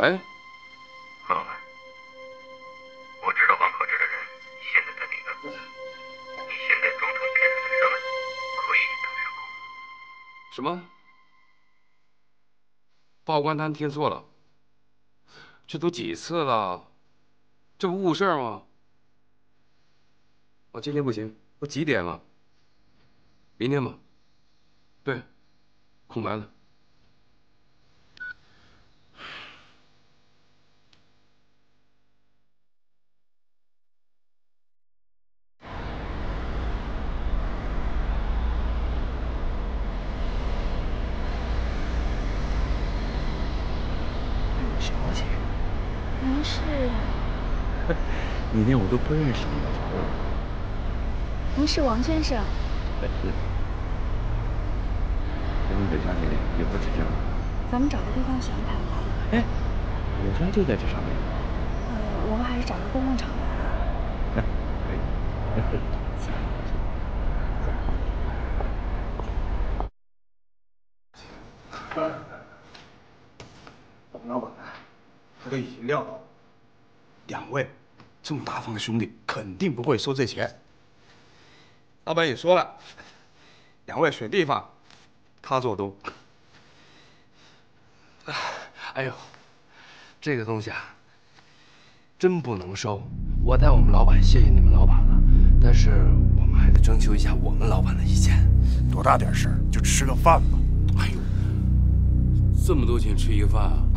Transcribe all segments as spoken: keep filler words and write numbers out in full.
喂， 老板，我知道万科这的人现在在你那，你现在装成骗子的上来，可以当上工。 什么？报关单贴错了？这都几次了，这不误事吗？我今天不行，我几点了？明天吧。对，空白了。 小姐， 您是？ 你连我都不认识你了。 您是王先生？ 哎，是。请问北小姐有何指教？ 咱们找个地方详谈。 哎，我家就在这上面。 呃，我们还是找个公共场合。 可以。 王老板，他都已经料到，两位这么大方的兄弟肯定不会收这钱。老板也说了，两位选地方，他做东。 哎呦，这个东西啊，真不能收。我代我们老板谢谢你们老板了，但是我们还得征求一下我们老板的意见。 多大点事儿，就吃个饭吧。 哎呦，这么多钱吃一个饭啊！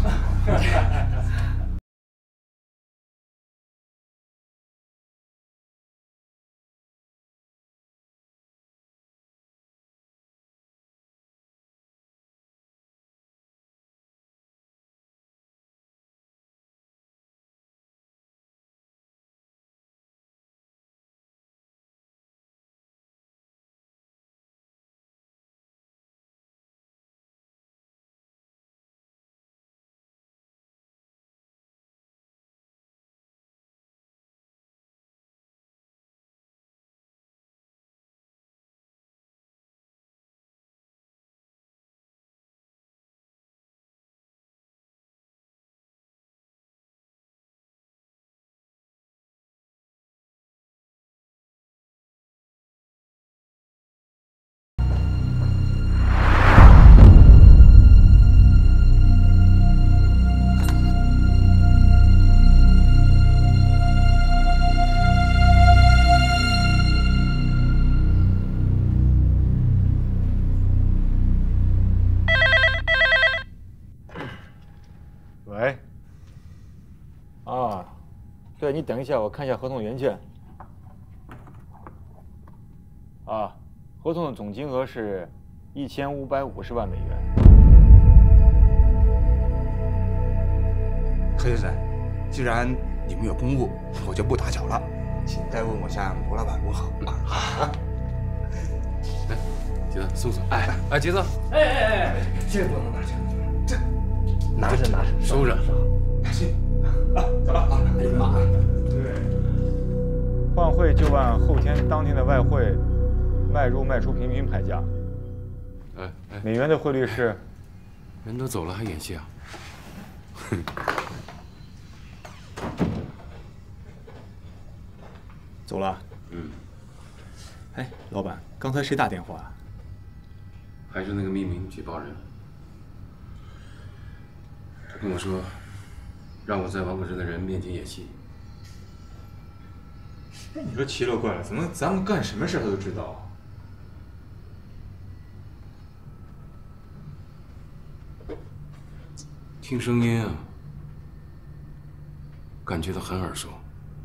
喂。啊，对，你等一下，我看一下合同原件。啊，合同的总金额是一千五百五十万美元。 何先生，既然你们有公务，我就不打搅了，请代为我向罗老板问好啊。好。 来，杰子送送。哎哎，杰子。 哎哎哎，这个不能拿去，这拿着拿着， 收着。 行。啊，走了啊，哎呀妈！ 对。换汇就按后天当天的外汇卖入卖出平均牌价。 哎哎， 美元的汇率是？ 人都走了还演戏啊？哼。 走了。 嗯。 哎，老板，刚才谁打电话啊？ 还是那个匿名举报人。他跟我说，让我在王可珍的人面前演戏。 哎，你说奇了怪了，怎么咱们干什么事他都知道啊？ 听声音啊，感觉到很耳熟。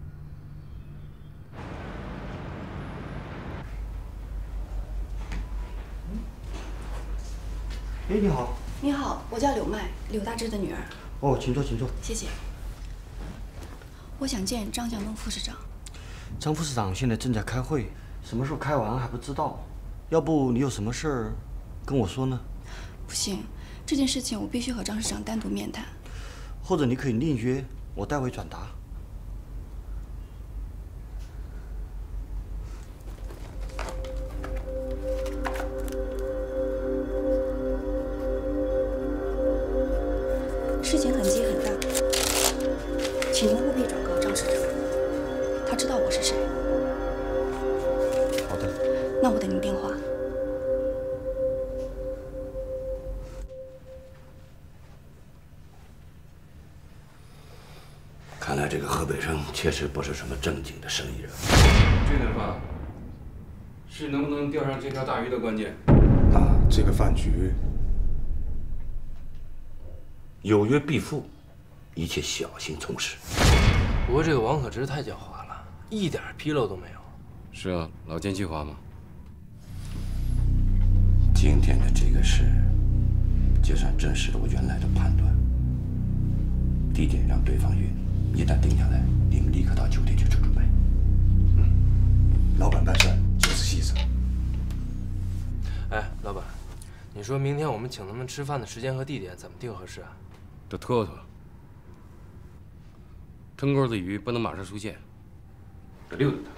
哎，你好。 你好，我叫柳麦，柳大志的女儿。 哦，请坐，请坐。 谢谢。我想见张向东副市长。 张副市长现在正在开会，什么时候开完还不知道。要不你有什么事儿跟我说呢？ 不行，这件事情我必须和张市长单独面谈。 或者你可以另约，我代为转达。 事情很急很大， 知道我是谁。 好的。 那我等您电话。 看来这个河北生确实不是什么正经的生意人。 这顿饭是能不能钓上这条大鱼的关键。 那这个饭局有约必负，一切小心从事。 不过这个王可知太狡猾了，一点纰漏都没有。 是啊，老奸巨猾嘛。 今天的这个事，就算证实了我原来的判断。地点让对方约，一旦定下来，你们立刻到酒店去做准备。 嗯，老板办事就是细致。 哎，老板，你说明天我们请他们吃饭的时间和地点怎么定合适啊？ 得拖拖。吞钩的鱼不能马上出现，得溜达它。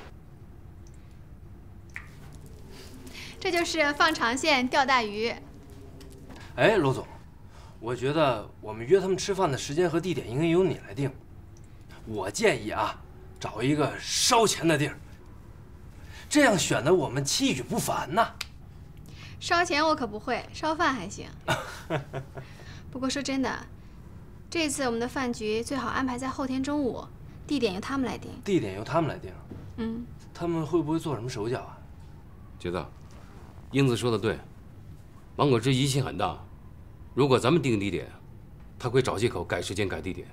这就是放长线钓大鱼。 哎，罗总，我觉得我们约他们吃饭的时间和地点应该由你来定。我建议啊，找一个烧钱的地儿，这样显得我们气宇不凡呐。 烧钱我可不会，烧饭还行。不过说真的，这次我们的饭局最好安排在后天中午，地点由他们来定。 地点由他们来定。 嗯。 他们会不会做什么手脚啊？ 觉得，英子说的对，王可知疑心很大。如果咱们定地点，他会找借口改时间、改地点。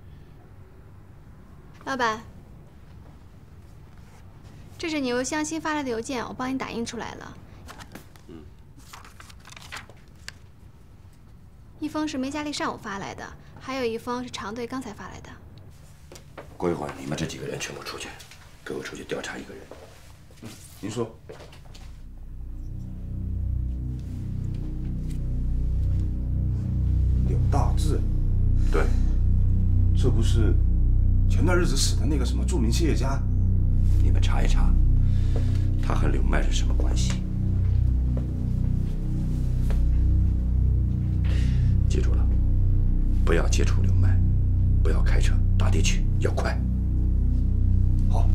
老板，这是你邮箱新发来的邮件，我帮你打印出来了。 嗯。 一封是梅佳丽上午发来的，还有一封是长队刚才发来的。 过一会儿你们这几个人全部出去，给我出去调查一个人。 嗯，您说。柳大志。 对。 这不是前段日子死的那个什么著名企业家？ 你们查一查，他和柳麦是什么关系？记住了，不要接触柳麦，不要开车，打的去，要快。 好。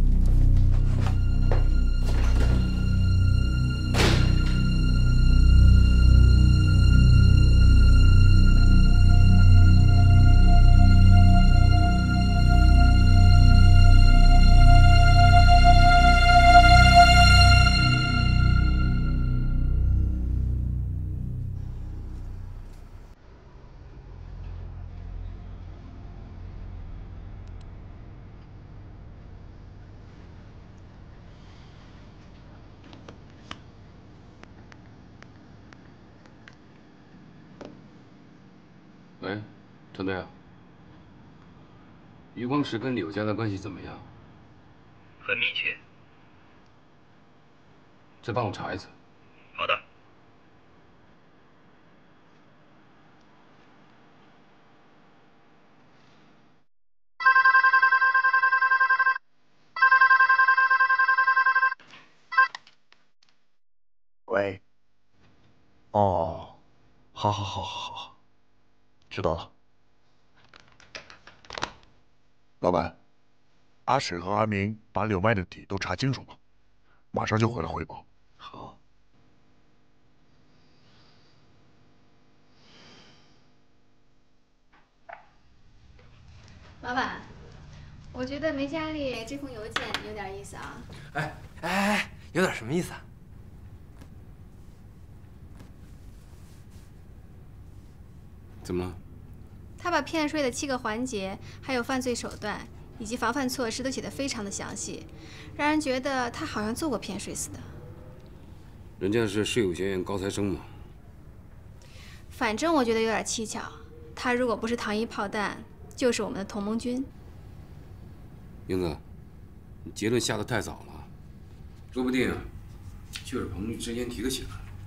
喂，陈队啊，余光石跟柳家的关系怎么样？ 很密切。 再帮我查一次。 好的。 喂。哦，好好好好好，知道了。老板，阿史和阿明把柳麦的底都查清楚了，马上就回来汇报。 好。 老板，我觉得梅佳丽这封邮件有点意思啊。 哎哎哎，有点什么意思啊？ 怎么了？ 他把骗税的七个环节，还有犯罪手段以及防范措施都写得非常的详细，让人觉得他好像做过骗税似的。 人家是税务学院高材生嘛。 反正我觉得有点蹊跷，他如果不是糖衣炮弹，就是我们的同盟军。 英子，你结论下得太早了，说不定就是朋友之间提个醒。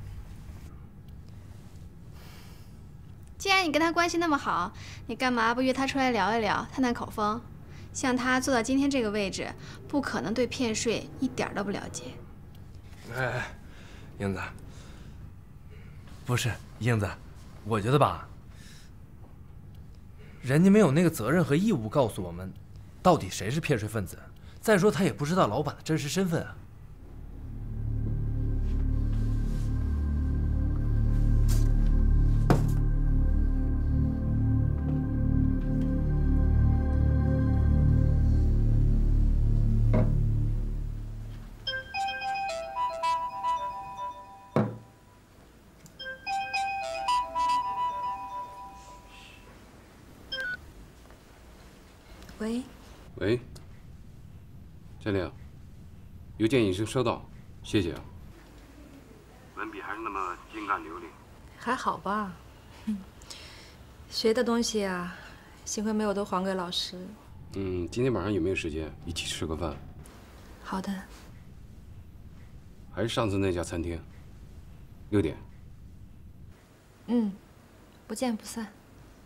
既然你跟他关系那么好，你干嘛不约他出来聊一聊，探探口风？像他做到今天这个位置，不可能对骗税一点都不了解。 哎哎，英子，不是英子，我觉得吧，人家没有那个责任和义务告诉我们，到底谁是骗税分子， 再说他也不知道老板的真实身份啊。 喂， 喂，夏玲，邮件已经收到，谢谢啊。文笔还是那么精干流利。 还好吧，学的东西啊，幸亏没有都还给老师。 嗯，今天晚上有没有时间一起吃个饭？ 好的。 还是上次那家餐厅，六点。 嗯，不见不散。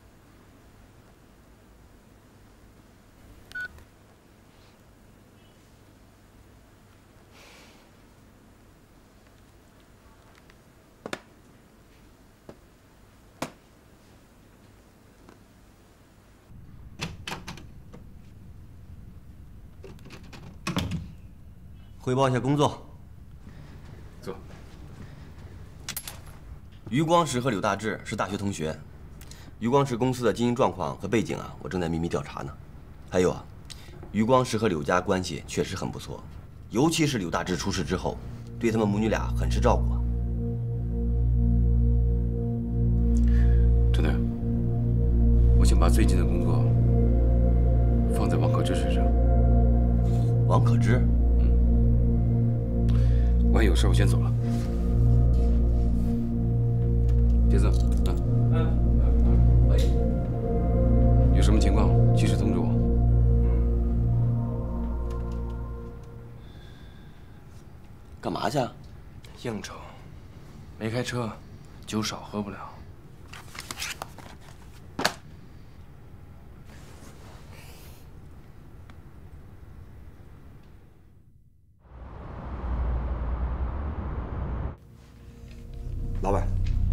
汇报一下工作。 坐。 余光时和柳大志是大学同学，余光时公司的经营状况和背景啊，我正在秘密调查呢。还有啊，余光时和柳家关系确实很不错，尤其是柳大志出事之后，对他们母女俩很是照顾啊。 陈队，我想把最近的工作放在王可之身上。 王可之？ 我还有事，我先走了。杰森，啊，嗯，喂，有什么情况及时通知我。 干嘛去啊？ 应酬，没开车，酒少喝不了。 老板，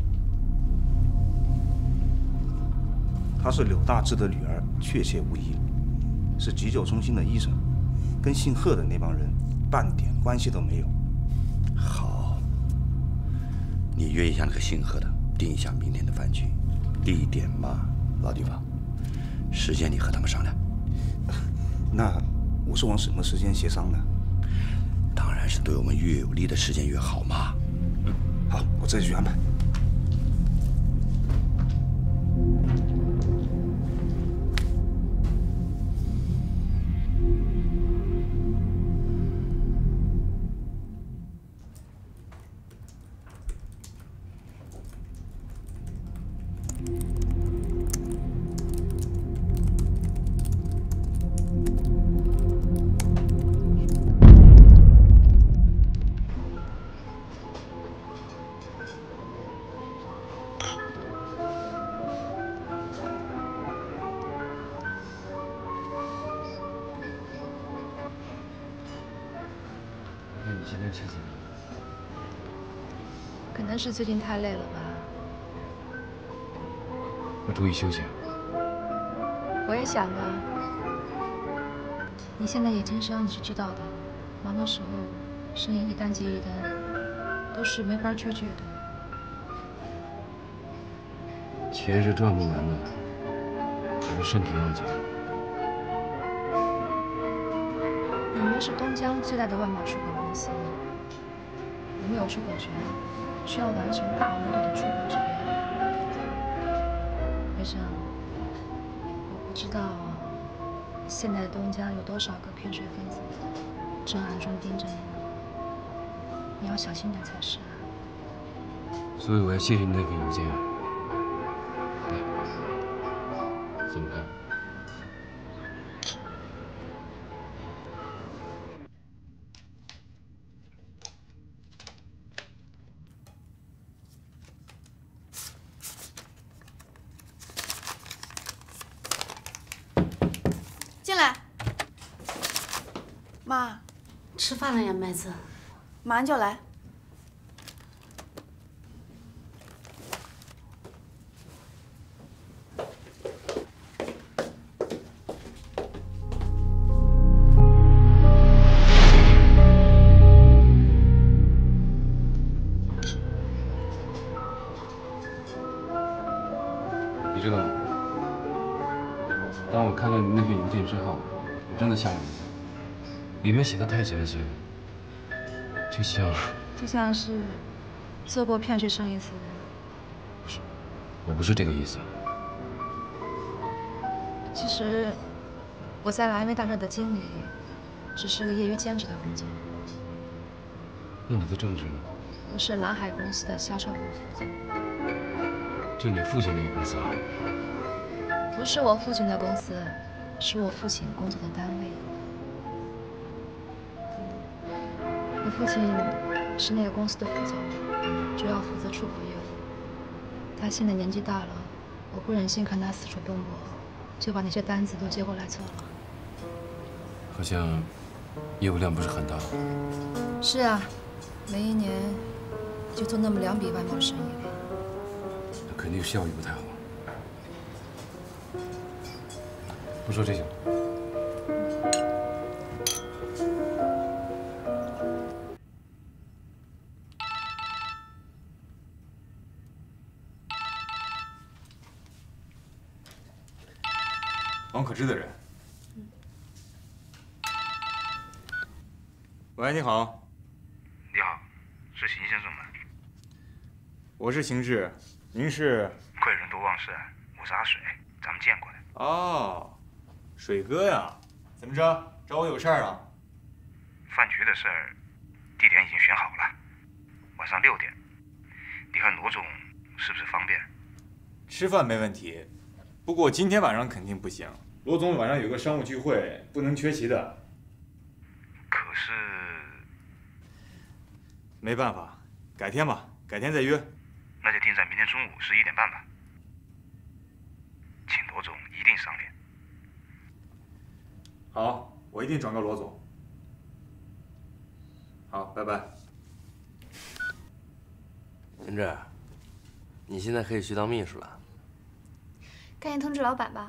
她是柳大志的女儿，确切无疑，是急救中心的医生，跟姓贺的那帮人半点关系都没有。 好，你约一下那个姓贺的，定一下明天的饭局，地点嘛，老地方，时间你和他们商量。 那我是往什么时间协商呢？ 当然是对我们越有利的时间越好嘛。 好，我自己去安排。 你现在吃几？ 可能是最近太累了吧。 要注意休息。 我也想啊。你现在也经商，你是知道的，忙的时候，生意一单接一单，都是没法拒绝的。 钱是赚不完的，还是身体要紧。 你们是东江最大的外贸出口公司，我们有出口权，需要完成大额度的出口指标。先生，我不知道现在东江有多少个骗税分子，正暗中盯着你呢，你要小心点才是。 所以我要谢谢你那份邮件。来，怎么看？ 进来，妈， 吃饭了呀，麦子。 马上就来。 面写的太真实了，就像就像是做过骗税生意似的。 不是，我不是这个意思。 其实我在莱梅大厦的经理只是个业余兼职的工作。 那你的正职呢？ 我是蓝海公司的销售部负责。 就你父亲那个公司啊？ 不是我父亲的公司，是我父亲工作的单位。我父亲是那个公司的副总，主要负责出口业务。他现在年纪大了，我不忍心看他四处奔波，就把那些单子都接过来做了。 好像业务量不是很大。 是啊，每一年就做那么两笔外贸生意。 那肯定效益不太好。不说这些了。 王可知的人。喂，你好。 你好，是邢先生吗？ 我是邢志，您是？ 贵人多忘事，我是阿水，咱们见过的。 哦，水哥呀，怎么着？找我有事儿啊？ 饭局的事儿，地点已经选好了，晚上六点。你看罗总是不是方便？ 吃饭没问题，不过今天晚上肯定不行。罗总晚上有个商务聚会，不能缺席的。 可是， 没办法，改天吧，改天再约。 那就定在明天中午十一点半吧，请罗总一定赏脸。 好，我一定转告罗总。好，拜拜。 林志，你现在可以去当秘书了。 赶紧通知老板吧。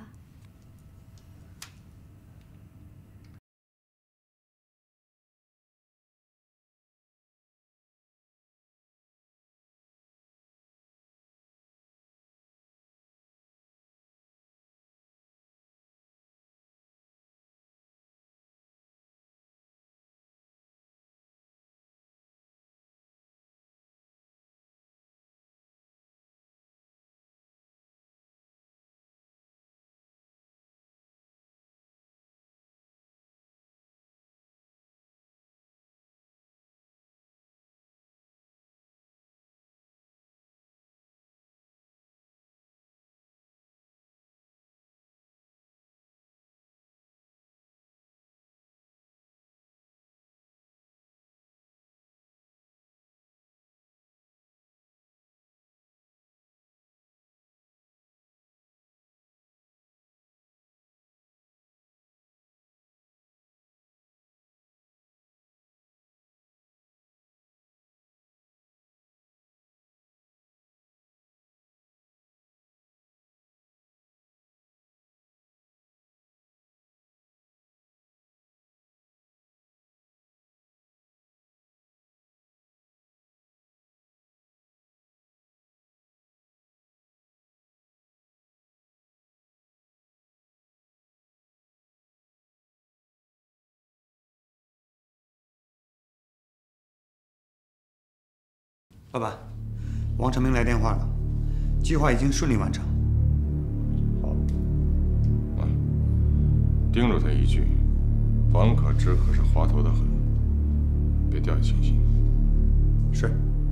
老板，王成明来电话了，计划已经顺利完成。 好，啊，盯住他一句，王可知可是滑头的很，别掉以轻心。 是。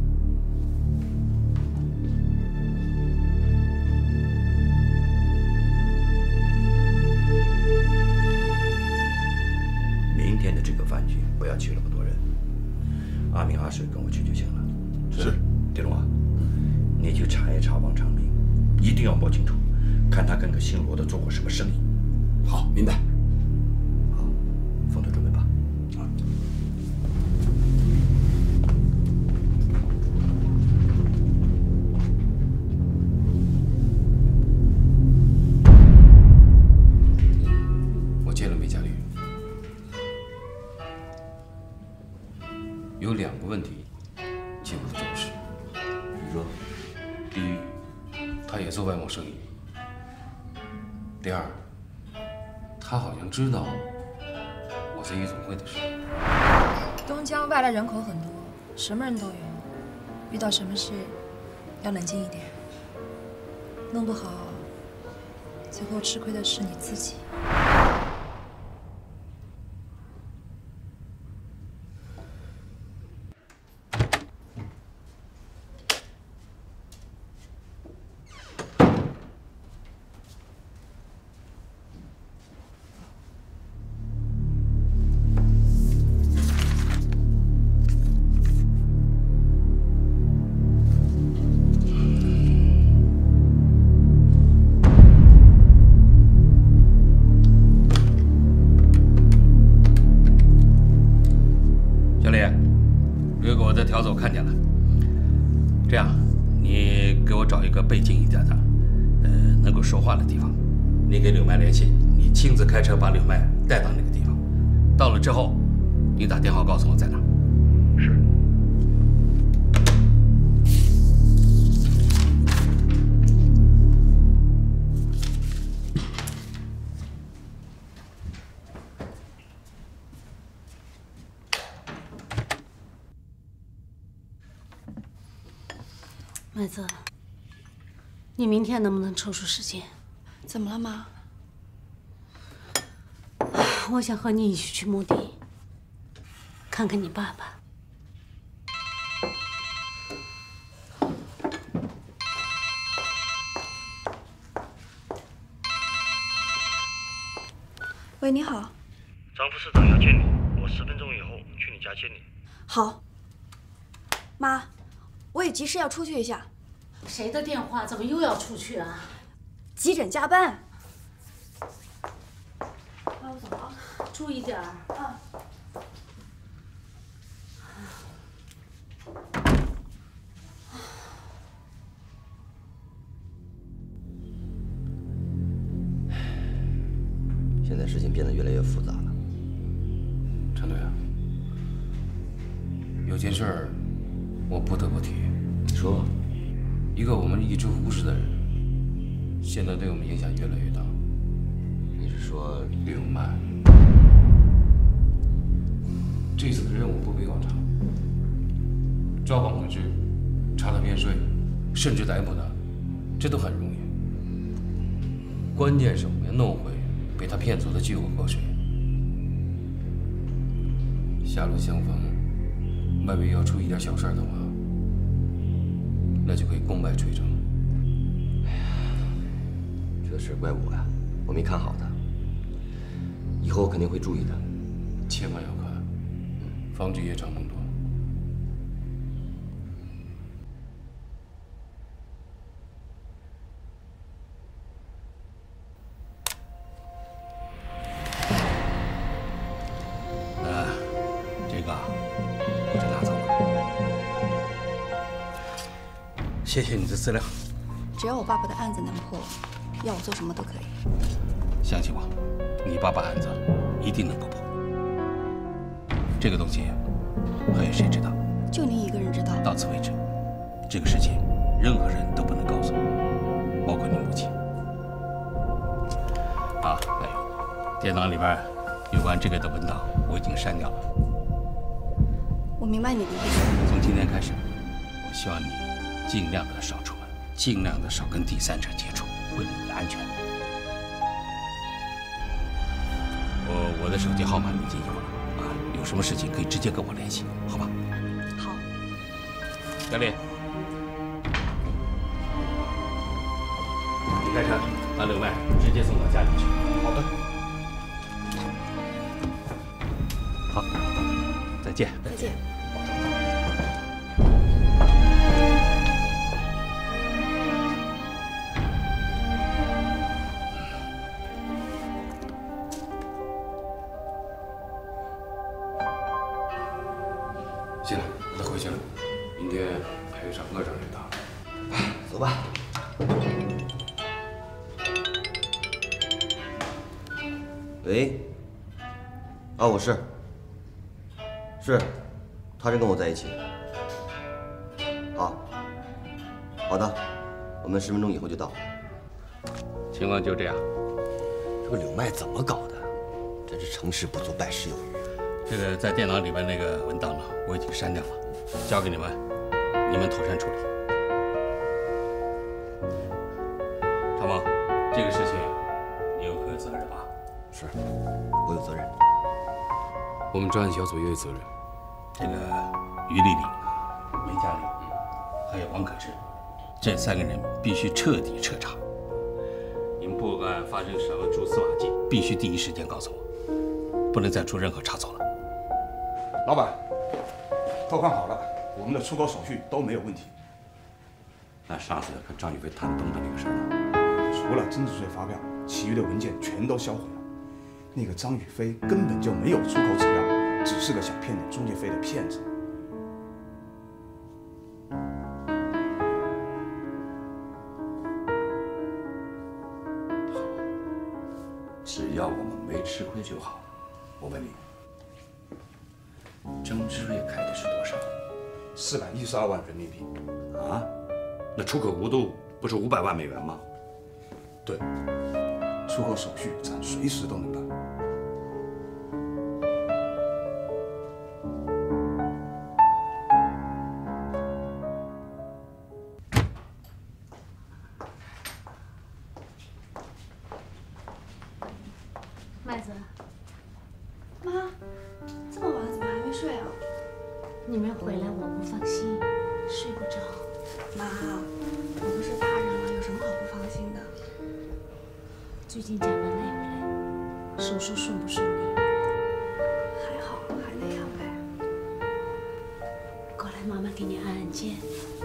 明天的这个饭局不要去那么多人，阿明、阿水跟我去就行了。 是， 丁龙啊，你去查一查王长明，一定要摸清楚，看他跟个姓罗的做过什么生意。 好，明白。 好，风头准备吧。 啊。我见了梅佳丽，有两个问题。切不得重视。 你说， 第一，他也做外贸生意；第二，他好像知道我在夜总会的事。 松江外来人口很多，什么人都有，遇到什么事要冷静一点，弄不好最后吃亏的是你自己。 调子我看见了，这样，你给我找一个背近一点的，呃，能够说话的地方。你给柳麦联系，你亲自开车把柳麦带到那个地方。到了之后，你打电话告诉我在哪儿。是。 麦子，你明天能不能抽出时间？ 怎么了，妈？ 我想和你一起去墓地，看看你爸爸。 喂，你好。 张副市长要见你，我十分钟以后去你家接你。 好。妈。我也急事要出去一下。 谁的电话？怎么又要出去啊？ 急诊加班。妈，我走了啊。 注意点儿。 啊。 现在事情变得越来越复杂了。 陈队啊，有件事儿我不得不提。 你说， 一个我们一直忽视的人，现在对我们影响越来越大。 你是说柳曼？这次的任务不比往常，抓王可志、查他骗税，甚至逮捕他，这都很容易。关键是我们要弄回被他骗走的巨额河水。狭路相逢，外围要出一点小事的话，那就可以功败垂成。 哎呀，这事怪我呀，我没看好他。以后我肯定会注意的。 千万要看，防止夜长梦多。 呃，这个我就拿走了。谢谢你的资料。 只要我爸爸的案子能破，要我做什么都可以。 相信我，你爸爸案子一定能够破。这个东西还有谁知道？ 就你一个人知道。 到此为止，这个事情任何人都不能告诉我，包括你母亲。啊，还有，电脑里边有关这个的文档我已经删掉了。 我明白你的意思。 从今天开始，我希望你尽量的少出门，尽量的少跟第三者接触，为了你的安全。我我的手机号码你已经有了啊，有什么事情可以直接跟我联系，好吧？ 好。 小李，你开车把柳麦直接送到家里去。 好的。 好，再见。 再见。 行了，我得回去了。明天还有场恶仗要打。 走吧。喂。啊，我是。是，他是跟我在一起。好。好的，我们十分钟以后就到。 情况就这样。 这个柳麦怎么搞的？真是成事不足败事有余。 这个在电脑里面那个文档呢，我已经删掉了，交给你们，你们妥善处理。长毛，这个事情你有何责任啊？ 是，我有责任。 我们专案小组也有责任。 这个于丽丽、梅佳丽，还有王可知，这三个人必须彻底彻查。你们部案发生什么蛛丝马迹，必须第一时间告诉我，不能再出任何差错了。 老板，投款好了，我们的出口手续都没有问题。 那上次跟张宇飞谈崩的那个事儿呢？ 除了增值税发票，其余的文件全都销毁了。那个张宇飞根本就没有出口指标，只是个想骗点中介费的骗子。 只要我们没吃亏就好。我问你，增值税开的是多少？ 四百一十二万人民币。 啊？那出口额度不是五百万美元吗？ 对，出口手续咱随时都能办。 麦子， 妈，这么晚了怎么还没睡啊？ 你们回来我不放心，睡不着。 妈，我们是大人了，有什么好不放心的？ 最近讲的累不累？手术顺不顺利？ 还好，还那样呗。 过来，妈妈给你按按肩。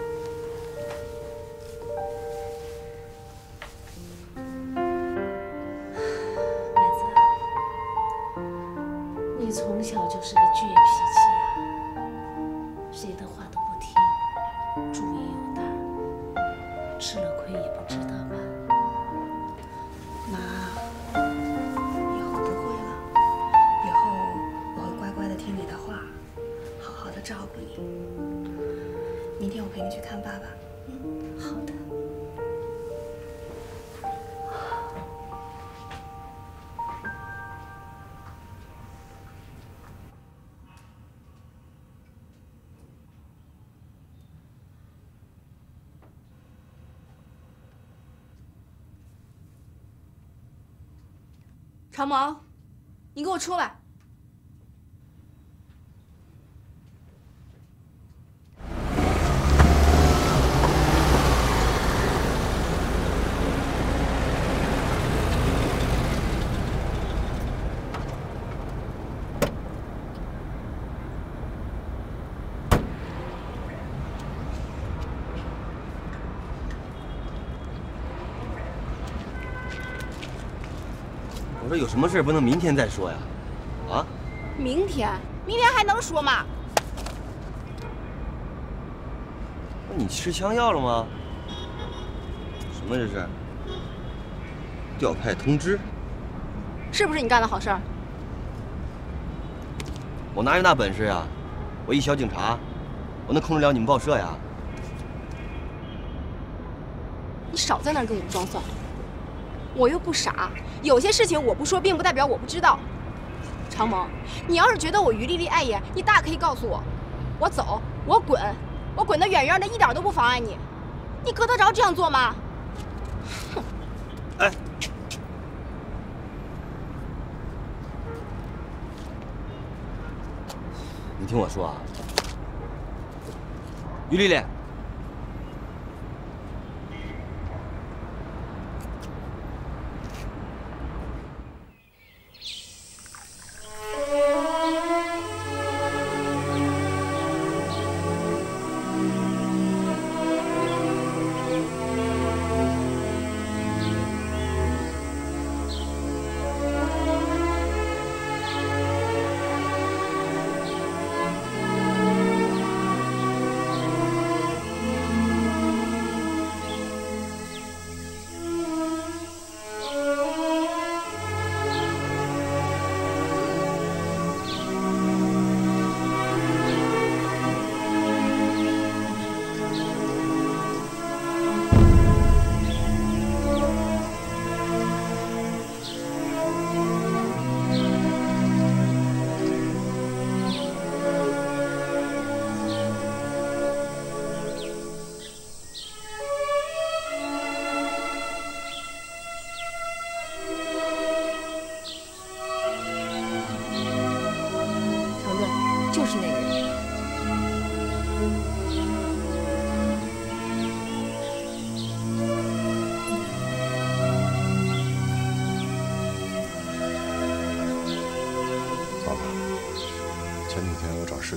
麦子，你从小就是个倔脾气啊，谁的话都不听，主意又大，吃了亏也不知道吧？ 妈，以后不会了，以后我会乖乖的听你的话，好好的照顾你。明天我陪你去看爸爸。 嗯，好的。 长毛，你给我出来！ 我说有什么事不能明天再说呀？啊？ 明天，明天还能说吗？ 那你吃枪药了吗？什么这是？调派通知？ 是不是你干的好事儿？ 我哪有那本事呀？我一小警察，我能控制了你们报社呀？ 你少在那儿给我装蒜！我又不傻，有些事情我不说，并不代表我不知道。长毛，你要是觉得我于丽丽碍眼，你大可以告诉我，我走，我滚，我滚得远远的，一点都不妨碍你。你搁得着这样做吗？哼！ 哎，你听我说啊，于丽丽。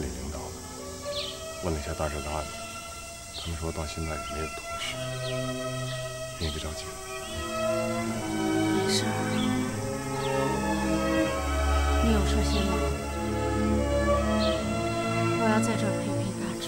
里领导的，问了一下大师的案子，他们说到现在也没有头绪。你也别着急。 没事儿。你有事先忙，我要在这儿陪陪大志。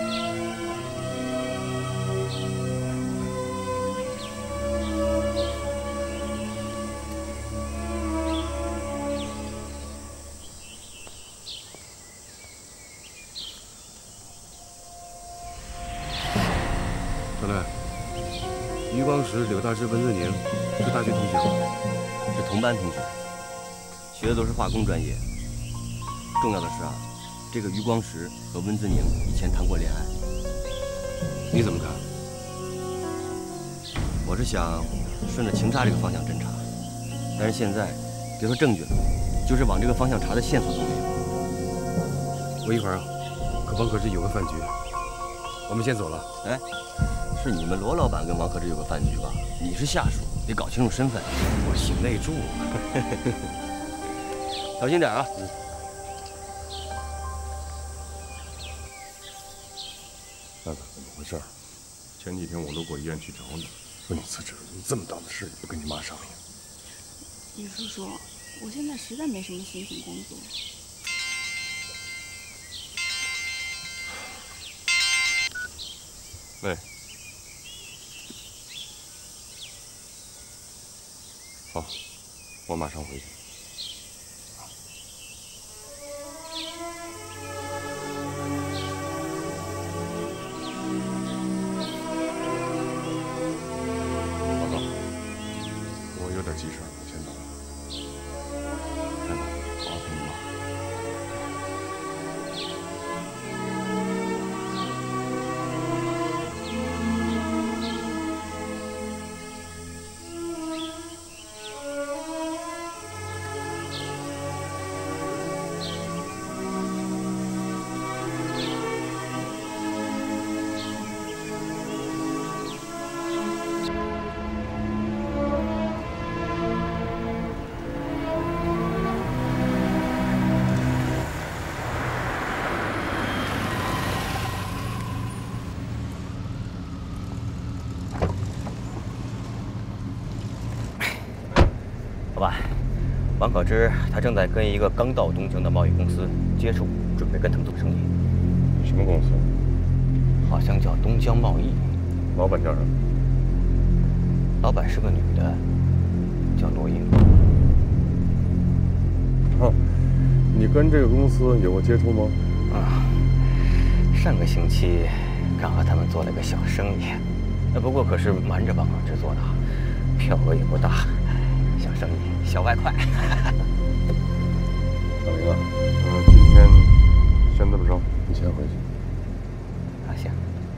小赖，余光时、柳大志、文子宁是大学同学吗？ 是同班同学，学的都是化工专业。重要的是啊，这个余光时和温子宁以前谈过恋爱。 你怎么看？ 我是想顺着情杀这个方向侦查，但是现在别说证据了，就是往这个方向查的线索都没有。 我一会儿啊，和王可志有个饭局，我们先走了。 哎，是你们罗老板跟王可志有个饭局吧？你是下属，得搞清楚身份。 我姓内助， 小心点啊！嗯。 那可怎么回事？前几天我都过医院去找你，说你辞职了，你这么大的事也不跟你妈商量。 于叔叔，我现在实在没什么心情工作。 喂。好，我马上回去。报告，我有点急事，我先走了。拜拜，好好陪你妈。 老板，王可知他正在跟一个刚到东京的贸易公司接触，准备跟他们做生意。 什么公司？ 好像叫东江贸易。 老板叫什么？ 老板是个女的，叫罗英。 哦，你跟这个公司有过接触吗？ 啊，上个星期刚和他们做了个小生意，那不过可是瞒着王可知做的，票额也不大。小生意，小外快。 小林啊，嗯，今天先这么着，你先回去。 啊，行。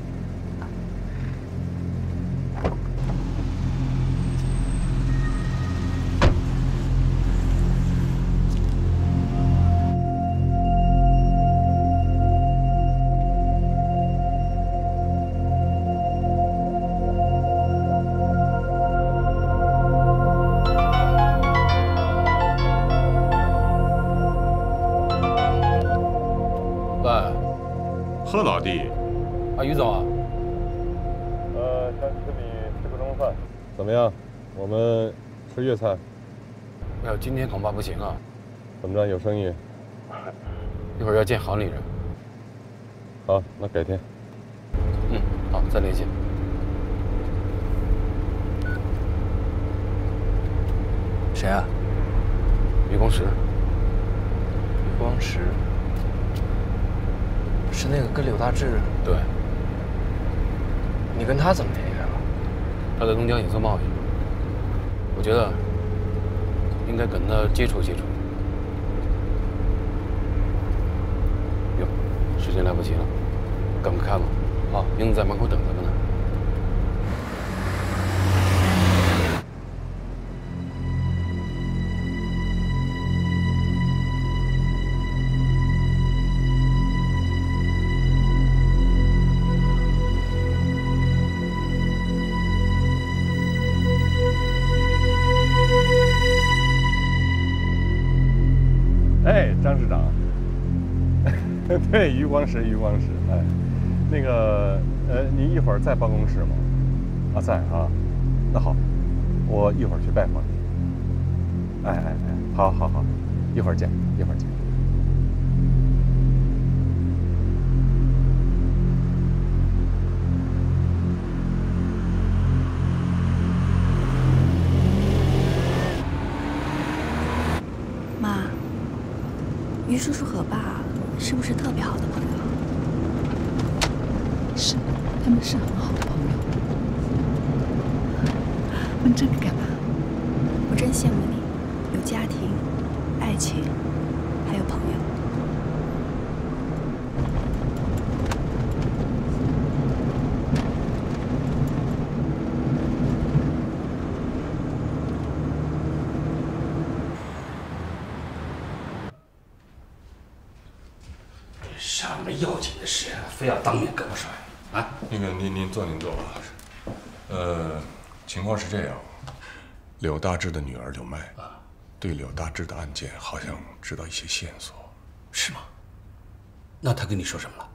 贺老弟， 啊，于总啊， 呃，想请你吃个中饭，怎么样？我们吃粤菜。 哎呦，今天恐怕不行啊。 怎么着？有生意？ 一会儿要见行里人。 好，那改天。 嗯，好，再联系。谁啊？余光时。 余光时。是那个跟柳大志？ 对。 你跟他怎么联系了？ 他在东江也做贸易，我觉得应该跟他接触接触。哟，时间来不及了，赶快开吧。好，英子在门口等咱们呢。 哎，张市长， 对，余光时，余光时，哎，那个，呃，你一会儿在办公室吗？啊，在啊。那好，我一会儿去拜访你。哎哎哎，好，好，好，一会儿见，一会儿见。 妈，于叔叔和爸是不是特别好的朋友？ 是，他们是很好的朋友。问这个干嘛？ 我真羡慕你，有家庭、爱情，还有朋友。 什么要紧的事，非要当面跟我说呀？啊， 那个，您您坐，您坐吧。呃，情况是这样，柳大志的女儿柳麦啊，对柳大志的案件好像知道一些线索。 是吗？那他跟你说什么了？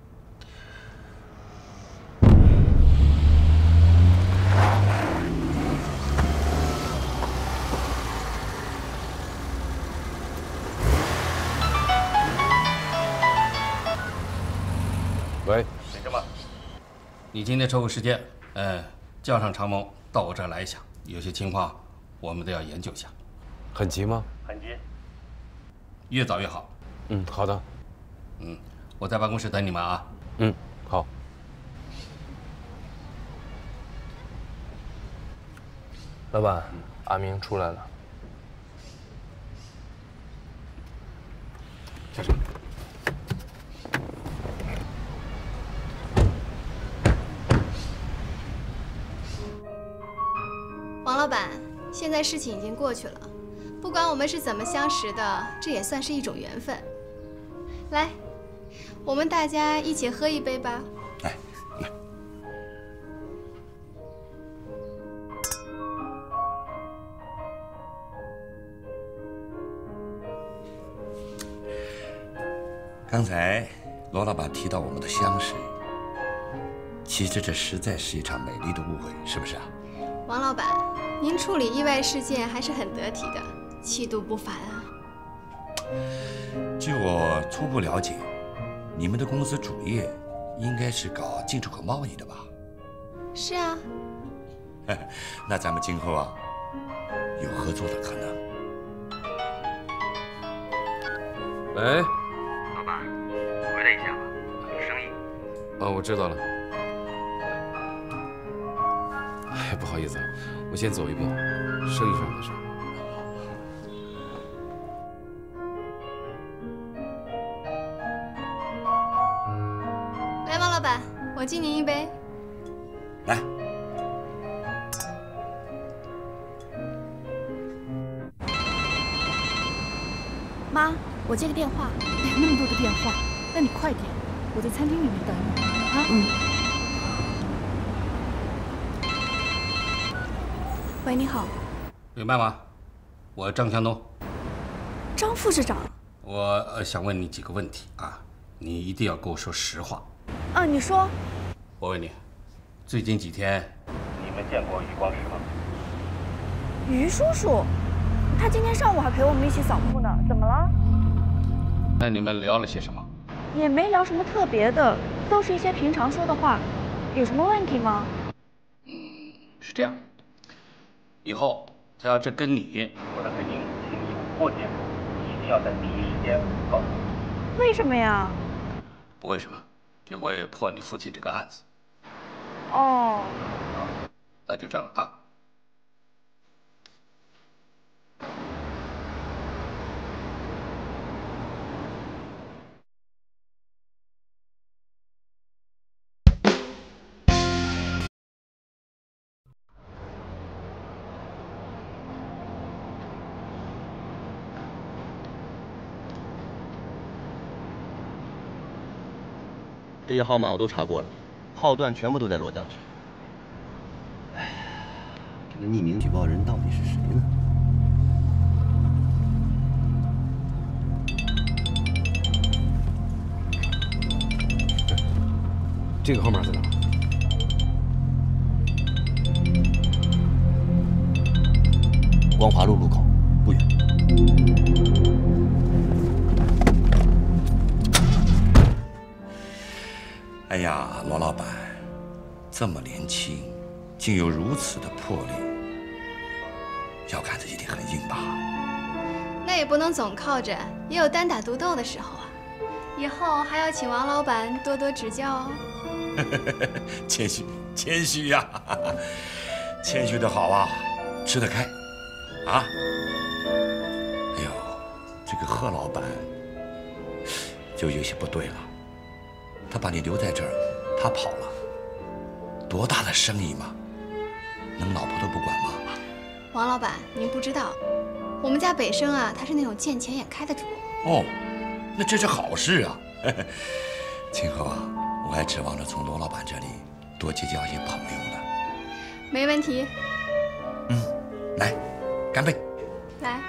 喂， 李正吧，你今天抽个时间，呃，叫上常某到我这儿来一下，有些情况我们都要研究一下。 很急吗？ 很急，越早越好。 嗯，好的。 嗯，我在办公室等你们啊。 嗯，好。 老板，阿明出来了。 小陈。 王老板，现在事情已经过去了，不管我们是怎么相识的，这也算是一种缘分。来，我们大家一起喝一杯吧。 来，来。 刚才罗老板提到我们的相识，其实这实在是一场美丽的误会，是不是啊？ 王老板，您处理意外事件还是很得体的，气度不凡啊。 据我初步了解，你们的公司主业应该是搞进出口贸易的吧？ 是啊。 那咱们今后啊，有合作的可能。 喂， 老板，回来一下吧，有生意。 哦，我知道了。哎，不好意思，我先走一步，生意上的事。 来，王老板，我敬您一杯。 来。 妈，我接个电话。 哎呀，那么多的电话，那你快点，我在餐厅里面等你啊。 嗯。喂，你好。 柳麦吗？我张强东。 张副市长。 我呃想问你几个问题啊，你一定要跟我说实话。 啊，你说。 我问你，最近几天你们见过余光时吗？ 余叔叔，他今天上午还陪我们一起扫墓呢，怎么了？ 那你们聊了些什么？ 也没聊什么特别的，都是一些平常说的话，有什么问题吗？ 嗯，是这样。以后他要是跟你或者跟您亲有过节，一定要在第一时间告诉我。 为什么呀？ 不为什么，因为破你父亲这个案子。 哦。 那就这样啊。 这些号码我都查过了，号段全部都在罗江区。哎，这个匿名举报人到底是谁呢？ 这个号码在哪？ 光华路路口，不远。 哎呀，罗老板，这么年轻，竟有如此的魄力，腰杆子一定很硬吧？ 那也不能总靠着，也有单打独斗的时候啊。以后还要请王老板多多指教哦。 谦虚，谦虚呀，谦虚的好啊，吃得开，啊。哎呦，这个贺老板就有些不对了，他把你留在这儿，他跑了，多大的生意嘛，能老婆都不管吗？ 王老板，您不知道，我们家北生啊，他是那种见钱眼开的主。 哦，那这是好事啊。今后啊，我还指望着从罗老板这里多结交一些朋友呢。 没问题。 嗯，来，干杯！ 来。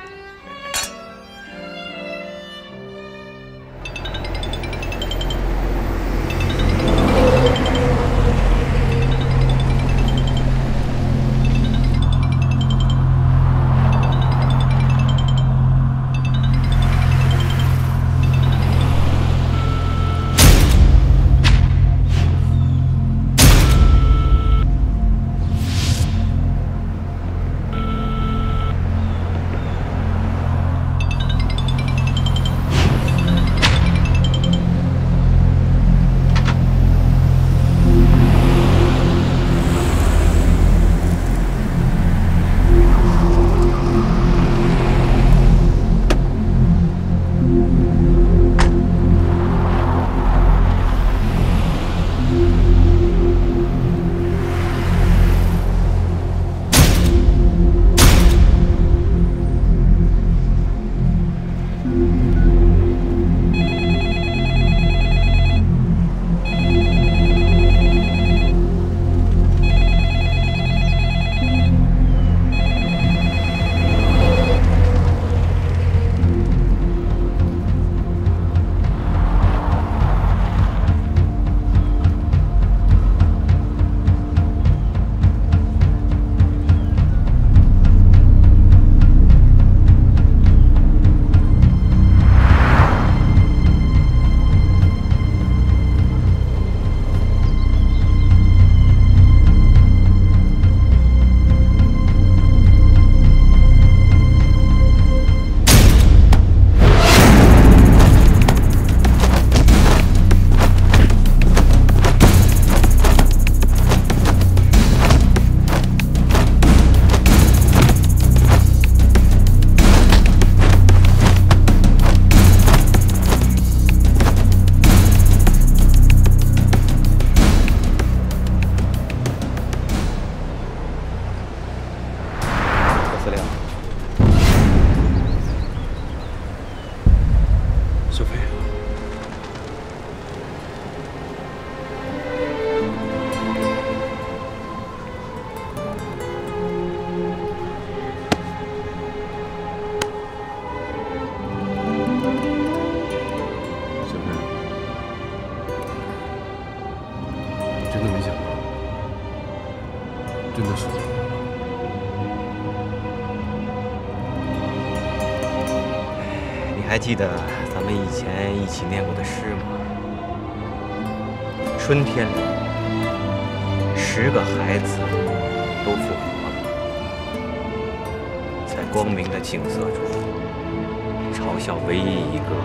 还记得咱们以前一起念过的诗吗？春天里，十个孩子都复活了，在光明的景色中，嘲笑唯一一个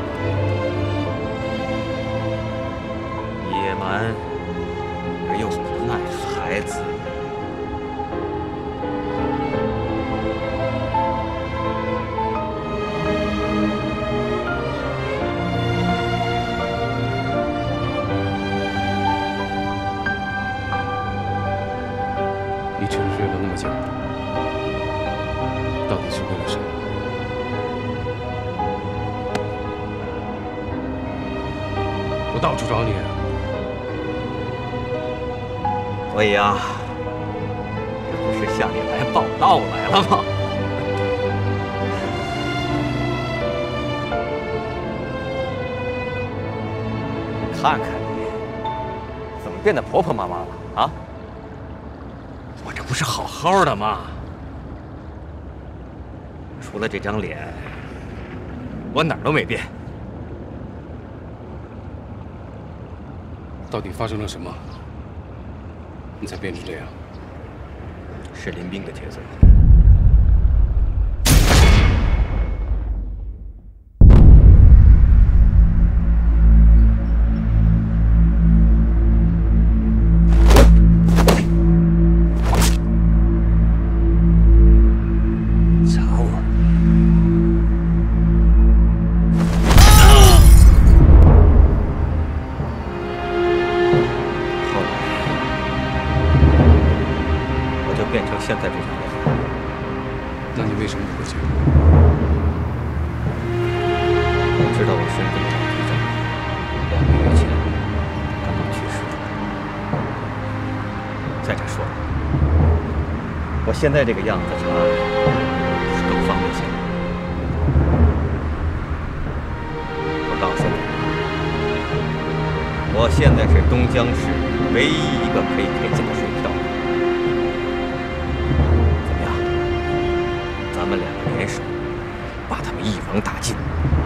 野蛮而又无奈的孩子。 你沉睡了那么久，到底是为了谁？我到处找你， 所以啊，这不是向你来报道来了吗？看看你，怎么变得婆婆妈妈了啊？我这不是好好的吗？除了这张脸，我哪儿都没变。 到底发生了什么？你才变成这样？ 是林冰的角色。 现在这张脸， 那你为什么不回去？ 我知道我身份的老局长两个月前刚刚去世。再者说了，我现在这个样子查是更方便些。我告诉你，我现在是东江市唯一一个可以开假水票的。 咱们两个联手，把他们一网打尽。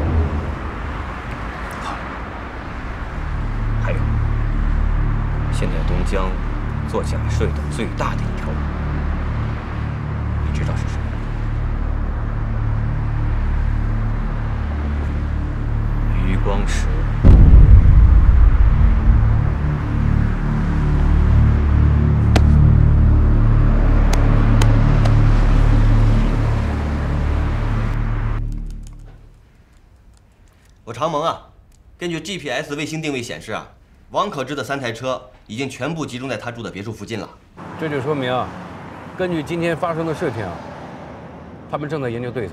好，还有，现在东江做假税的最大的一头，你知道是谁吗？余光时。 我长蒙啊，根据 G P S 卫星定位显示啊，王可知的三台车已经全部集中在他住的别墅附近了。 这就说明啊，根据今天发生的事情啊，他们正在研究对策。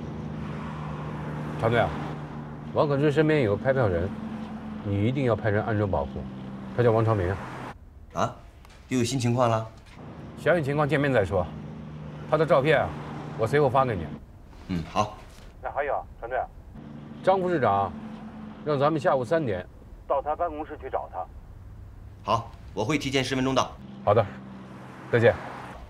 团队啊，王可知身边有个拍票人，你一定要派人暗中保护。他叫王长明。 啊？又有新情况了？ 详细情况见面再说。他的照片啊，我随后发给你。 嗯，好。 那还有啊，团队啊。 张副市长让咱们下午三点到他办公室去找他。 好，我会提前十分钟到。 好的，再见。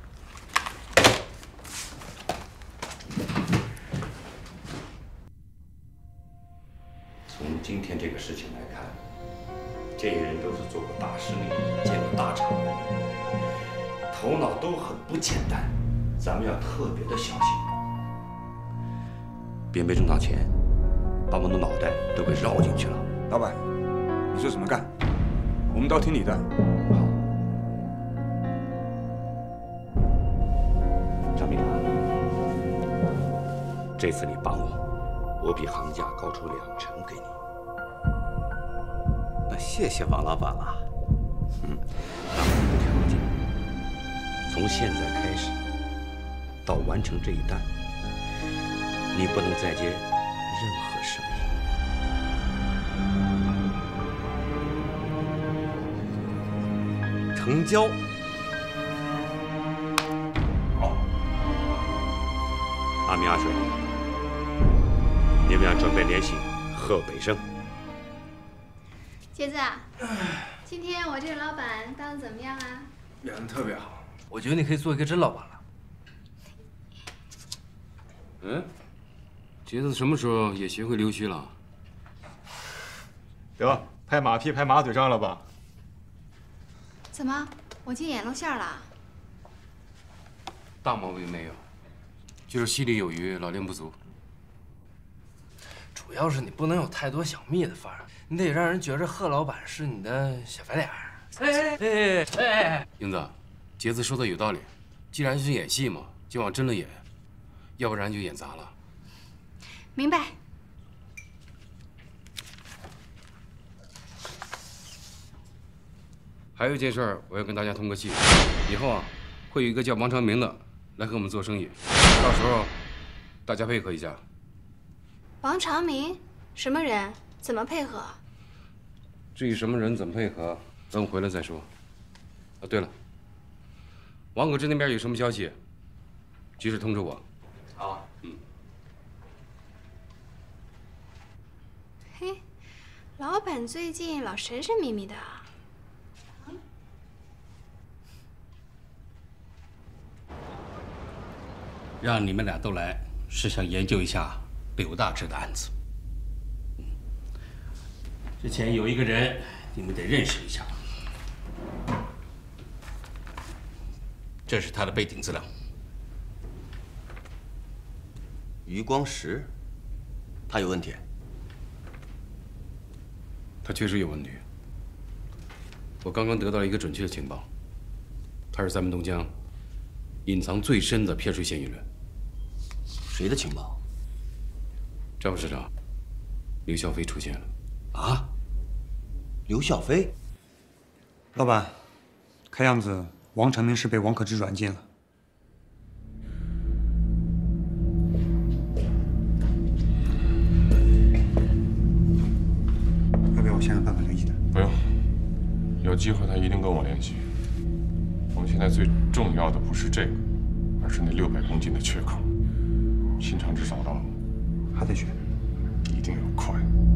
从今天这个事情来看，这些人都是做过大生意、见过大场面，头脑都很不简单，咱们要特别的小心，别没挣到钱。 把我们的脑袋都给绕进去了。 老板，你说怎么干，我们都听你的。 好，张明啊，这次你帮我，我比行价高出两成给你。 那谢谢王老板了。 嗯，当然有条件，从现在开始到完成这一单，你不能再接。 任何生意，成交。 好，阿明、阿水，你们要准备联系贺北生。 杰子啊，今天我这个老板当的怎么样啊？ 演的特别好，我觉得你可以做一个真老板了。 嗯。 杰子什么时候也学会溜须了？ 得拍马屁拍马嘴上了吧？ 怎么，我今演露馅了？ 大毛病没有，就是戏里有余，老练不足。 主要是你不能有太多小蜜的范儿，你得让人觉着贺老板是你的小白脸。哎哎哎哎哎！ 英子，杰子说的有道理，既然是演戏嘛，就往真了演，要不然就演砸了。 明白。 还有一件事儿，我要跟大家通个气。以后啊，会有一个叫王长明的来和我们做生意，到时候大家配合一下。 王长明，什么人？怎么配合？ 至于什么人怎么配合，等我回来再说。啊，对了，王可知那边有什么消息，及时通知我。 好， 嗯。 嘿，老板最近老神神秘秘的。嗯让你们俩都来，是想研究一下柳大志的案子。之前有一个人，你们得认识一下。这是他的背景资料。 余光时，他有问题。 他确实有问题。我刚刚得到了一个准确的情报，他是咱们东江隐藏最深的骗税嫌疑人。 谁的情报？ 张副市长，刘小飞出现了。 啊？刘小飞？ 老板，看样子王成明是被王可知软禁了。要不要我想想办法联系他？ 不用，有机会他一定跟我联系。我们现在最重要的不是这个，而是那六百公斤的缺口。新厂制找到了， 还得选， 一定要快。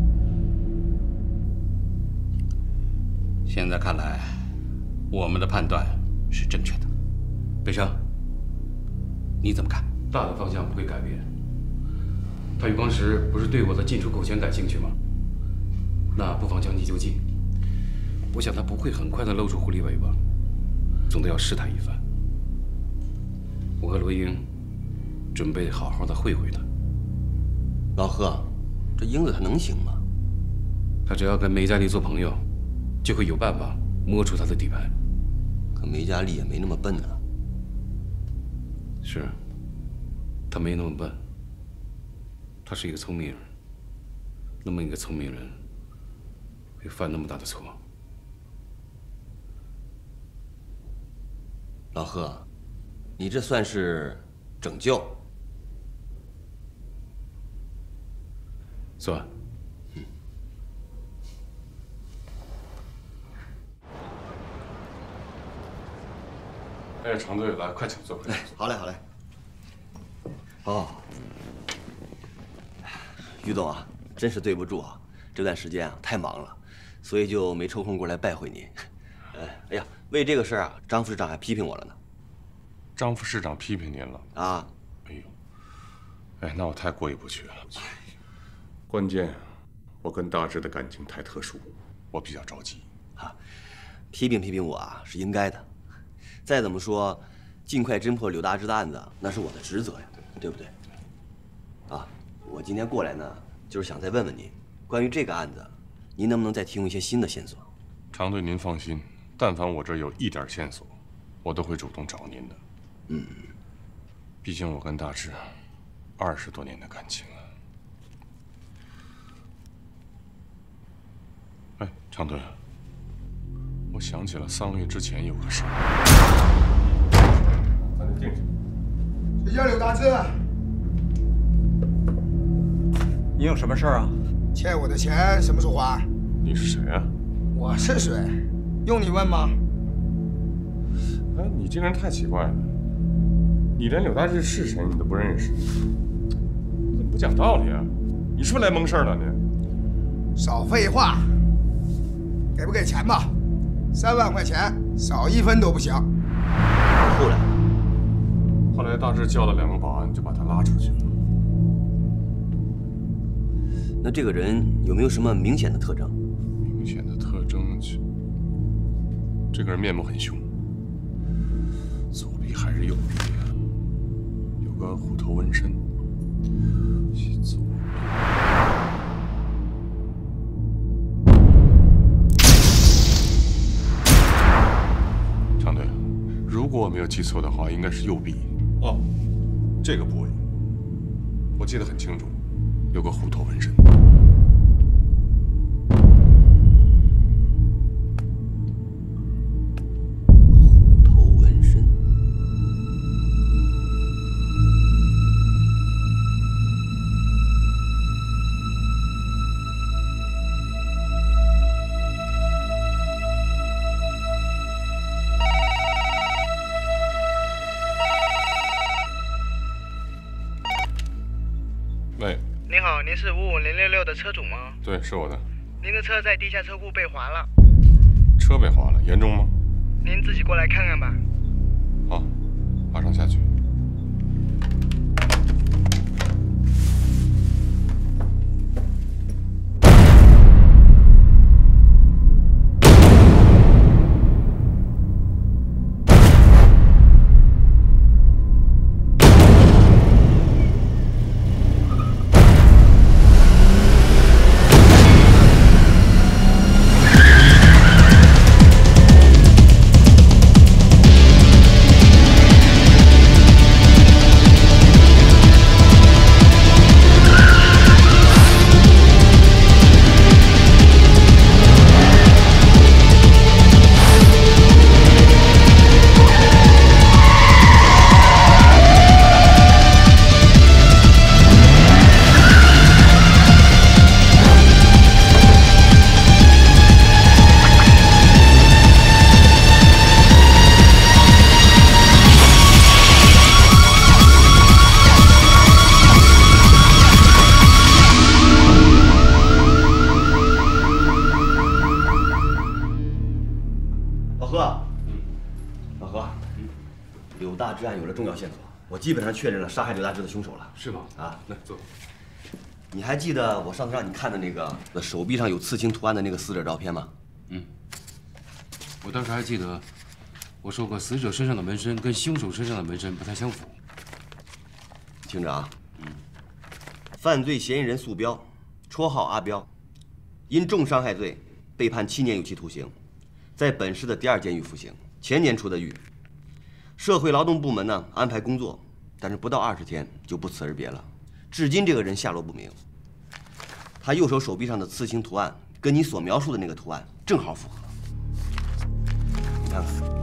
现在看来，我们的判断是正确的。北城，你怎么看？ 大的方向不会改变。他余光时不是对我的进出口权感兴趣吗？那不妨将计就计。我想他不会很快的露出狐狸尾巴，总得要试探一番。我和罗英准备好好的会会他。 老贺，这英子他能行吗？ 他只要跟梅佳丽做朋友，就会有办法摸出他的底牌。 可梅佳丽也没那么笨啊。 是，他没那么笨。他是一个聪明人。那么一个聪明人，会犯那么大的错？ 老贺，你这算是拯救？ 算。 嗯。 哎，常队，来，快请坐，快请坐。 好嘞，好嘞。哦，于总啊，真是对不住啊，这段时间啊太忙了，所以就没抽空过来拜会您。哎，哎呀，为这个事儿啊，张副市长还批评我了呢。 张副市长批评您了啊？ 哎呦，哎，那我太过意不去了。关键，我跟大志的感情太特殊，我比较着急。 啊，批评批评我啊是应该的。再怎么说，尽快侦破柳大志的案子，那是我的职责呀，对不对？啊，我今天过来呢，就是想再问问您，关于这个案子，您能不能再提供一些新的线索？ 常队，您放心，但凡我这儿有一点线索，我都会主动找您的。 嗯， 毕竟我跟大志二十多年的感情了。哎，常队，我想起了三个月之前有个事儿，咱就定下。 谁叫柳大志？你有什么事儿啊？ 欠我的钱什么时候还？ 你是谁啊？ 我是谁？用你问吗？ 哎，你这个人太奇怪了，你连柳大志是谁你都不认识，你怎么不讲道理啊？你是不是来蒙事儿了你？ 少废话，给不给钱吧？三万块钱，少一分都不行。 后来， 后来大志叫了两个保安，就把他拉出去了。 那这个人有没有什么明显的特征？ 明显的特征，这个人面目很凶，左臂还是右臂啊？有个虎头纹身，左臂。常队，如果我没有记错的话，应该是右臂。哦，这个部位，我记得很清楚，有个虎头纹身。 虎头纹身。 喂， 您好，您是五五零六六的车主吗？ 对，是我的。 您的车在地下车库被划了。 车被划了，严重吗？ 您自己过来看看吧。 好，马上下去。 何，嗯，老何，嗯，柳大志案有了重要线索，我基本上确认了杀害柳大志的凶手了。 是吗？ 啊， 来坐。 你还记得我上次让你看的那个那手臂上有刺青图案的那个死者照片吗？ 嗯，我当时还记得，我说过死者身上的纹身跟凶手身上的纹身不太相符。 听着啊，嗯，犯罪嫌疑人素彪，绰号阿彪，因重伤害罪被判七年有期徒刑，在本市的第二监狱服刑，前年出的狱。社会劳动部门呢安排工作，但是不到二十天就不辞而别了。至今这个人下落不明。他右手手臂上的刺青图案跟你所描述的那个图案正好符合，你看看。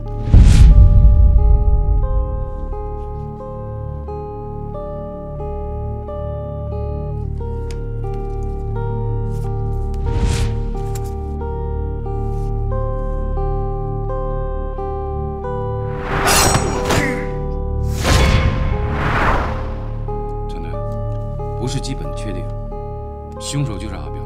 不是基本确定，凶手就是阿彪。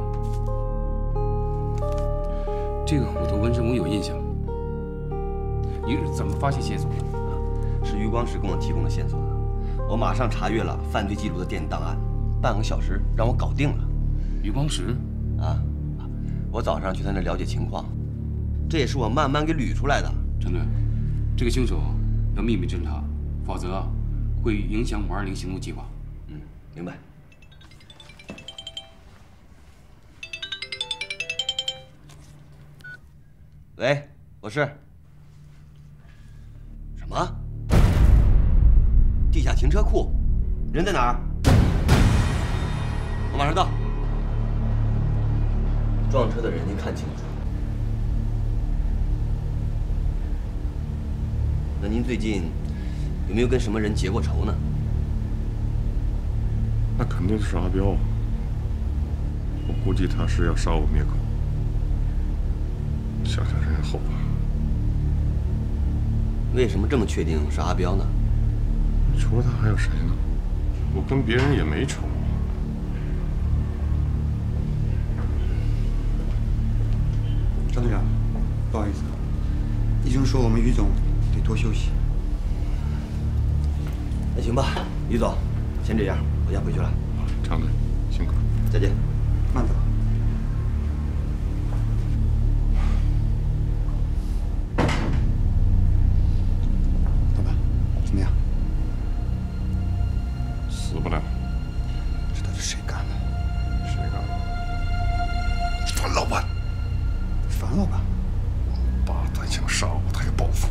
这个虎头纹身我有印象。你是怎么发现线索的？ 是余光石给我提供的线索的。我马上查阅了犯罪记录的电子档案，半个小时让我搞定了。 余光石？ 啊，我早上去他那了解情况，这也是我慢慢给捋出来的。 陈队，这个凶手要秘密侦查，否则会影响五二零行动计划。 嗯，明白。 喂，我是。什么？地下停车库？人在哪儿？我马上到。撞车的人您看清楚。那您最近有没有跟什么人结过仇呢？ 那肯定是阿彪。我估计他是要杀我灭口。 想想身后吧。 为什么这么确定是阿彪呢？ 除了他还有谁呢？我跟别人也没仇。 张队长，不好意思，医生说我们于总得多休息。 那行吧，于总，先这样，我先回去了。 张队，辛苦， 再见。 慢走。 怎么样？ 死不了。 这到底谁干的？ 谁干的？樊老板。 樊老板。 王八蛋想杀我，他也报复。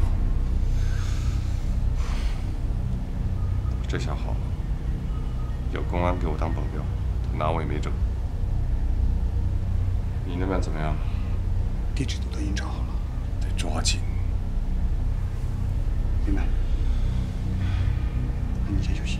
这下好了，有公安给我当保镖，拿我也没辙。你那边怎么样？ 地址都已经找好了， 得抓紧。 明白。 那你先休息。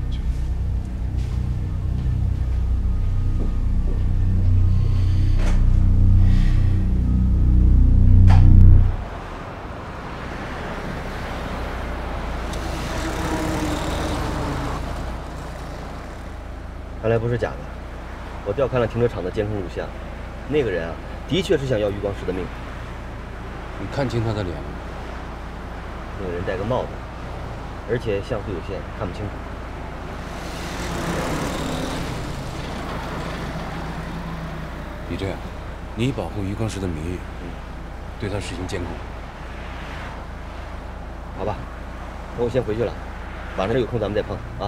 看来不是假的，我调看了停车场的监控录像，那个人啊，的确是想要余光石的命。 你看清他的脸了？ 那个人戴个帽子。 而且像素有限，看不清楚。 你这样，你保护余光石的名誉，嗯，对他实行监控。 好吧，那我先回去了，晚上有空咱们再碰啊。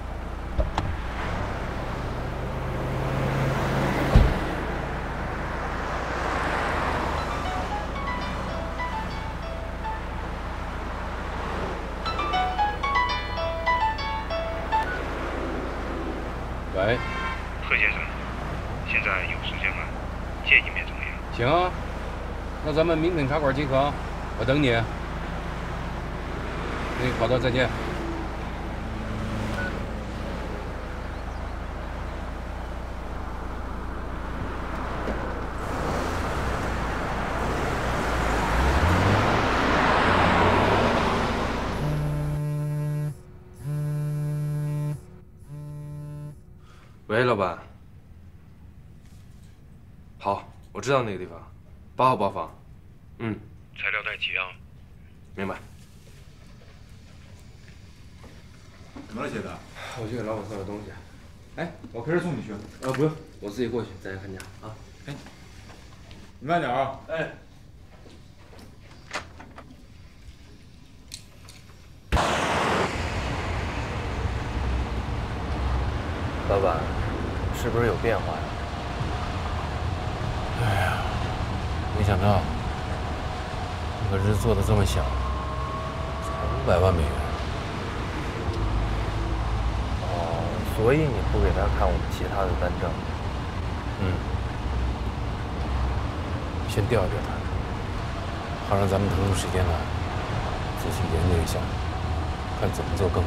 喂， 贺先生，现在有时间吗？见一面怎么样？ 行啊，那咱们名品茶馆集合，我等你。那好的，再见。 喂，老板。好，我知道那个地方，八号包房。嗯， 材料带齐啊。 明白。 怎么了，鞋子？ 我去给老板送点东西。 哎，我开车送你去。 啊，不用，我自己过去，在家看家啊。 哎，你慢点啊。 哎。老板，是不是有变化呀？ 哎呀，没想到那个日子做的这么小，才五百万美元。 哦，所以你不给他看我们其他的单证？ 嗯，先调一调他，好让咱们腾出时间来仔细研究一下，看怎么做更好。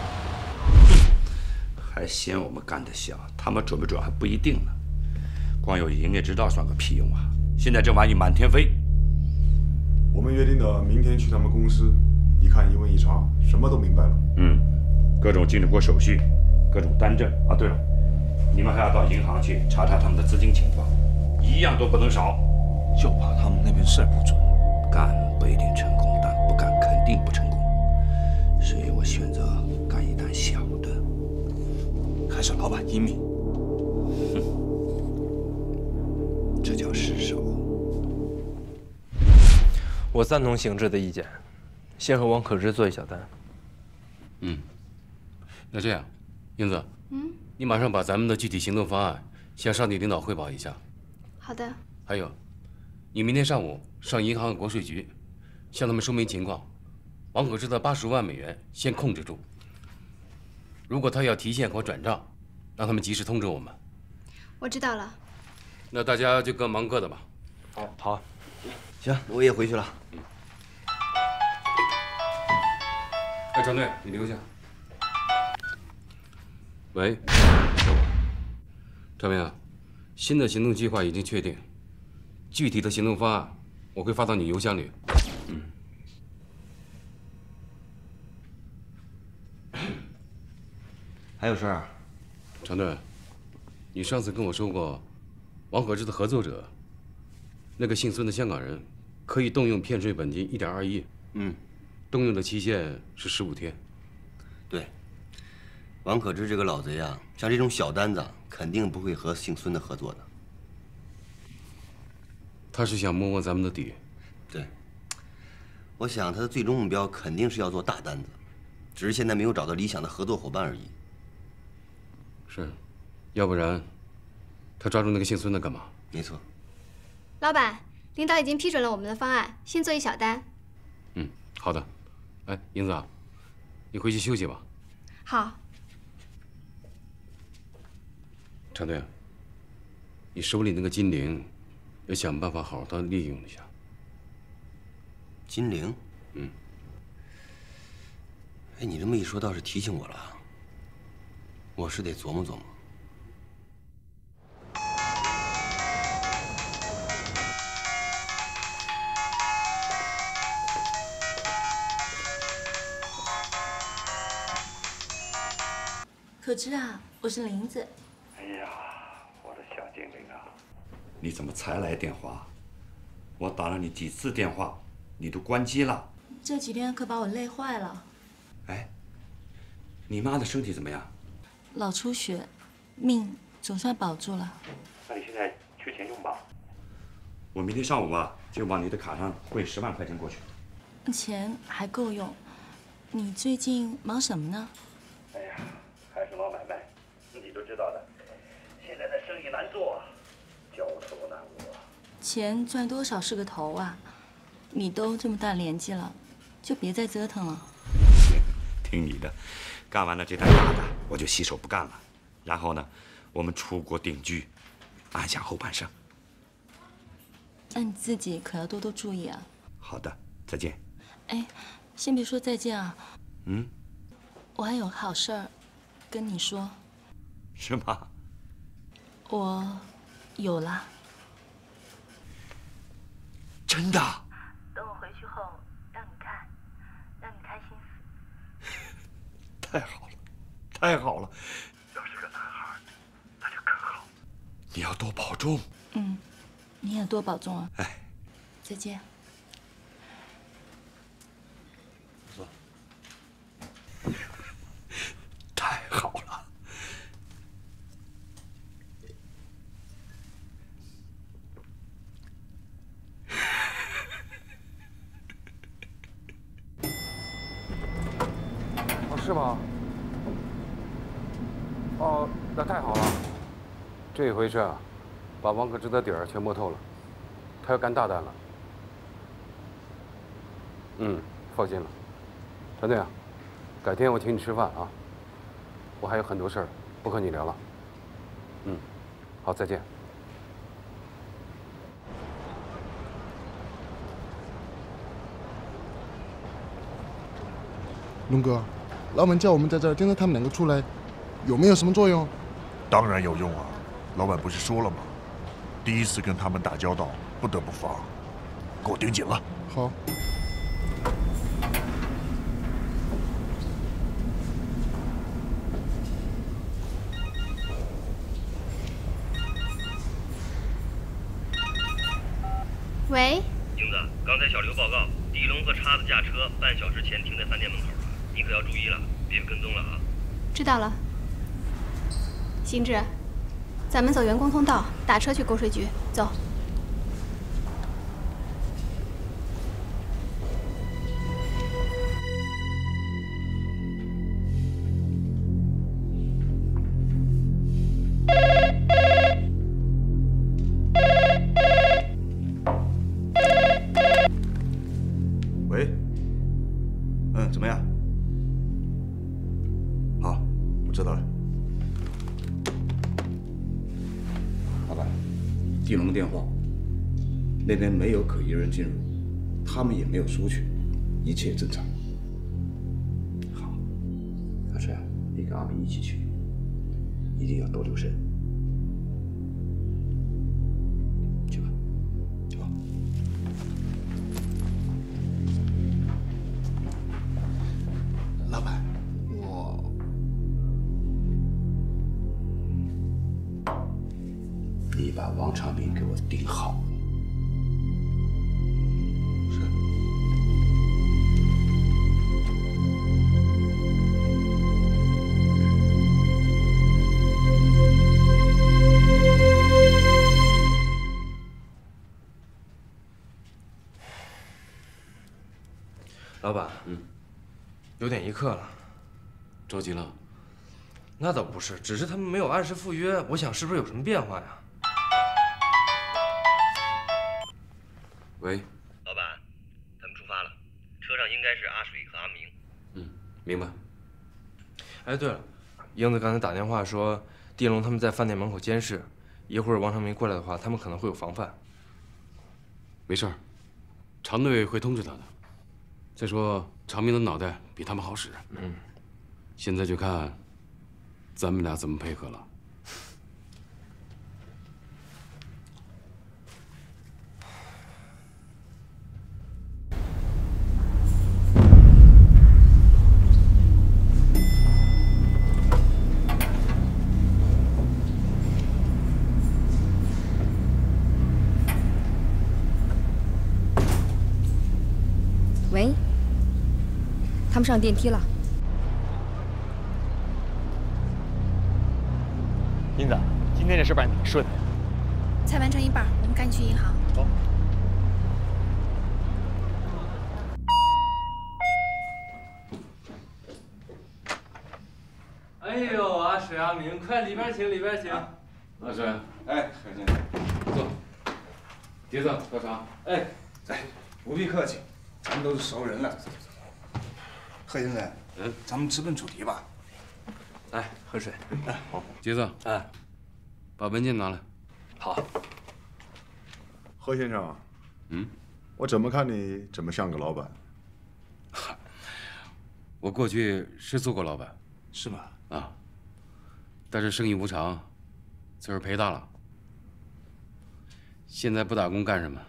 还嫌我们干得小，他们准不准还不一定呢。光有营业执照算个屁用啊！现在这玩意满天飞。 我们约定的明天去他们公司，一看一问一查，什么都明白了。 嗯，各种进出国手续，各种单证啊。对了，你们还要到银行去查查他们的资金情况，一样都不能少。 就怕他们那边事儿不准， 干不一定成功，但不干肯定不成功。所以我选择干一单小的。 还是老板英明。 哼，这叫失手。 我赞同邢志的意见，先和王可之做一小单。 嗯，那这样，英子， 嗯， 你马上把咱们的具体行动方案向上级领导汇报一下。 好的。 还有，你明天上午上银行国税局，向他们说明情况。王可之的八十万美元先控制住。如果他要提现或转账，让他们及时通知我们。 我知道了。 那大家就各忙各的吧。 好，好， 行，我也回去了。 嗯。哎，张队，你留下。喂，赵明，新的行动计划已经确定，具体的行动方案我会发到你邮箱里。嗯。 还有事儿？ 常队，你上次跟我说过，王可之的合作者，那个姓孙的香港人，可以动用骗税本金一点二亿。 嗯， 动用的期限是十五天。 对，王可之这个老贼啊，像这种小单子，肯定不会和姓孙的合作的。 他是想摸摸咱们的底。 对，我想他的最终目标肯定是要做大单子，只是现在没有找到理想的合作伙伴而已。 是，要不然，他抓住那个姓孙的干嘛？ 没错。 老板，领导已经批准了我们的方案，先做一小单。 嗯，好的。哎，英子啊，你回去休息吧。 好。 常队，你手里那个金陵，要想办法好好的利用一下。 金陵？ 嗯。 哎，你这么一说，倒是提醒我了。我是得琢磨琢磨。 可知啊，我是林子。 哎呀，我的小精灵啊，你怎么才来电话？我打了你几次电话，你都关机了。 这几天可把我累坏了。 哎，你妈的身体怎么样？ 脑出血，命总算保住了。 那你现在缺钱用吧？我明天上午啊，就往你的卡上汇十万块钱过去。 钱还够用。你最近忙什么呢？ 哎呀，还是老买卖，你都知道的。现在的生意难做，焦头烂额。 钱赚多少是个头啊！你都这么大年纪了，就别再折腾了。 听你的。干完了这单大的，我就洗手不干了。然后呢，我们出国定居，安享后半生。 那你自己可要多多注意啊。 好的，再见。 哎，先别说再见啊。 嗯。 我还有好事儿跟你说。 是吗？ 我有了。 真的？ 等我回去后让你看，让你开心死。 太好了，太好了！要是个男孩，那就更好。你要多保重。 嗯，你也多保重啊。 哎， 再见。 太好了。 哦，是吗？哦，那太好了。这回是啊，把王可知的底儿全摸透了，他要干大单了。嗯，放心了。陈队啊，改天我请你吃饭啊。我还有很多事儿不和你聊了。嗯，好，再见。 龙哥，老板叫我们在这儿盯着他们两个出来，有没有什么作用？ 当然有用啊！老板不是说了吗？第一次跟他们打交道，不得不防，给我盯紧了。 好。 喂， 英子，刚才小刘报告，地龙和叉子驾车半小时前停在饭店门口了，你可要注意了，别跟踪了啊！ 知道了。行止，咱们走员工通道，打车去购税局，走。 喂，嗯，怎么样？好，我知道了。 老板，地龙电话，那边没有可疑人进入，他们也没有出去，一切正常。好，阿水啊，你跟阿明一起去，一定要多留神。去吧。好。 老板，我你把王长明给我盯好。 老板，嗯，有点一刻了， 着急了？ 那倒不是，只是他们没有按时赴约，我想是不是有什么变化呀？ 喂， 老板，他们出发了，车上应该是阿水和阿明。 嗯，明白。 哎，对了，英子刚才打电话说，地龙他们在饭店门口监视，一会儿王长明过来的话，他们可能会有防范。 没事儿，常队会通知他的。再说，长明的脑袋比他们好使。 嗯， 现在就看咱们俩怎么配合了。 喂，他们上电梯了。 英子，今天这事办得挺顺的。 才完成一半，我们赶紧去银行。 走。 哎呦，阿水、阿明，快里边请，里边请。 阿水， 哎，何先生， 坐。碟子，喝茶。 哎，哎，不必客气，咱们都是熟人了。贺先生，嗯，咱们直奔主题吧。 来，喝水。 哎，好。 碟子， 哎， 把文件拿来。 好。 贺先生， 嗯， 我怎么看你怎么像个老板？ 我过去是做过老板， 是吗？ 啊，但是生意无常，最后赔大了。现在不打工干什么？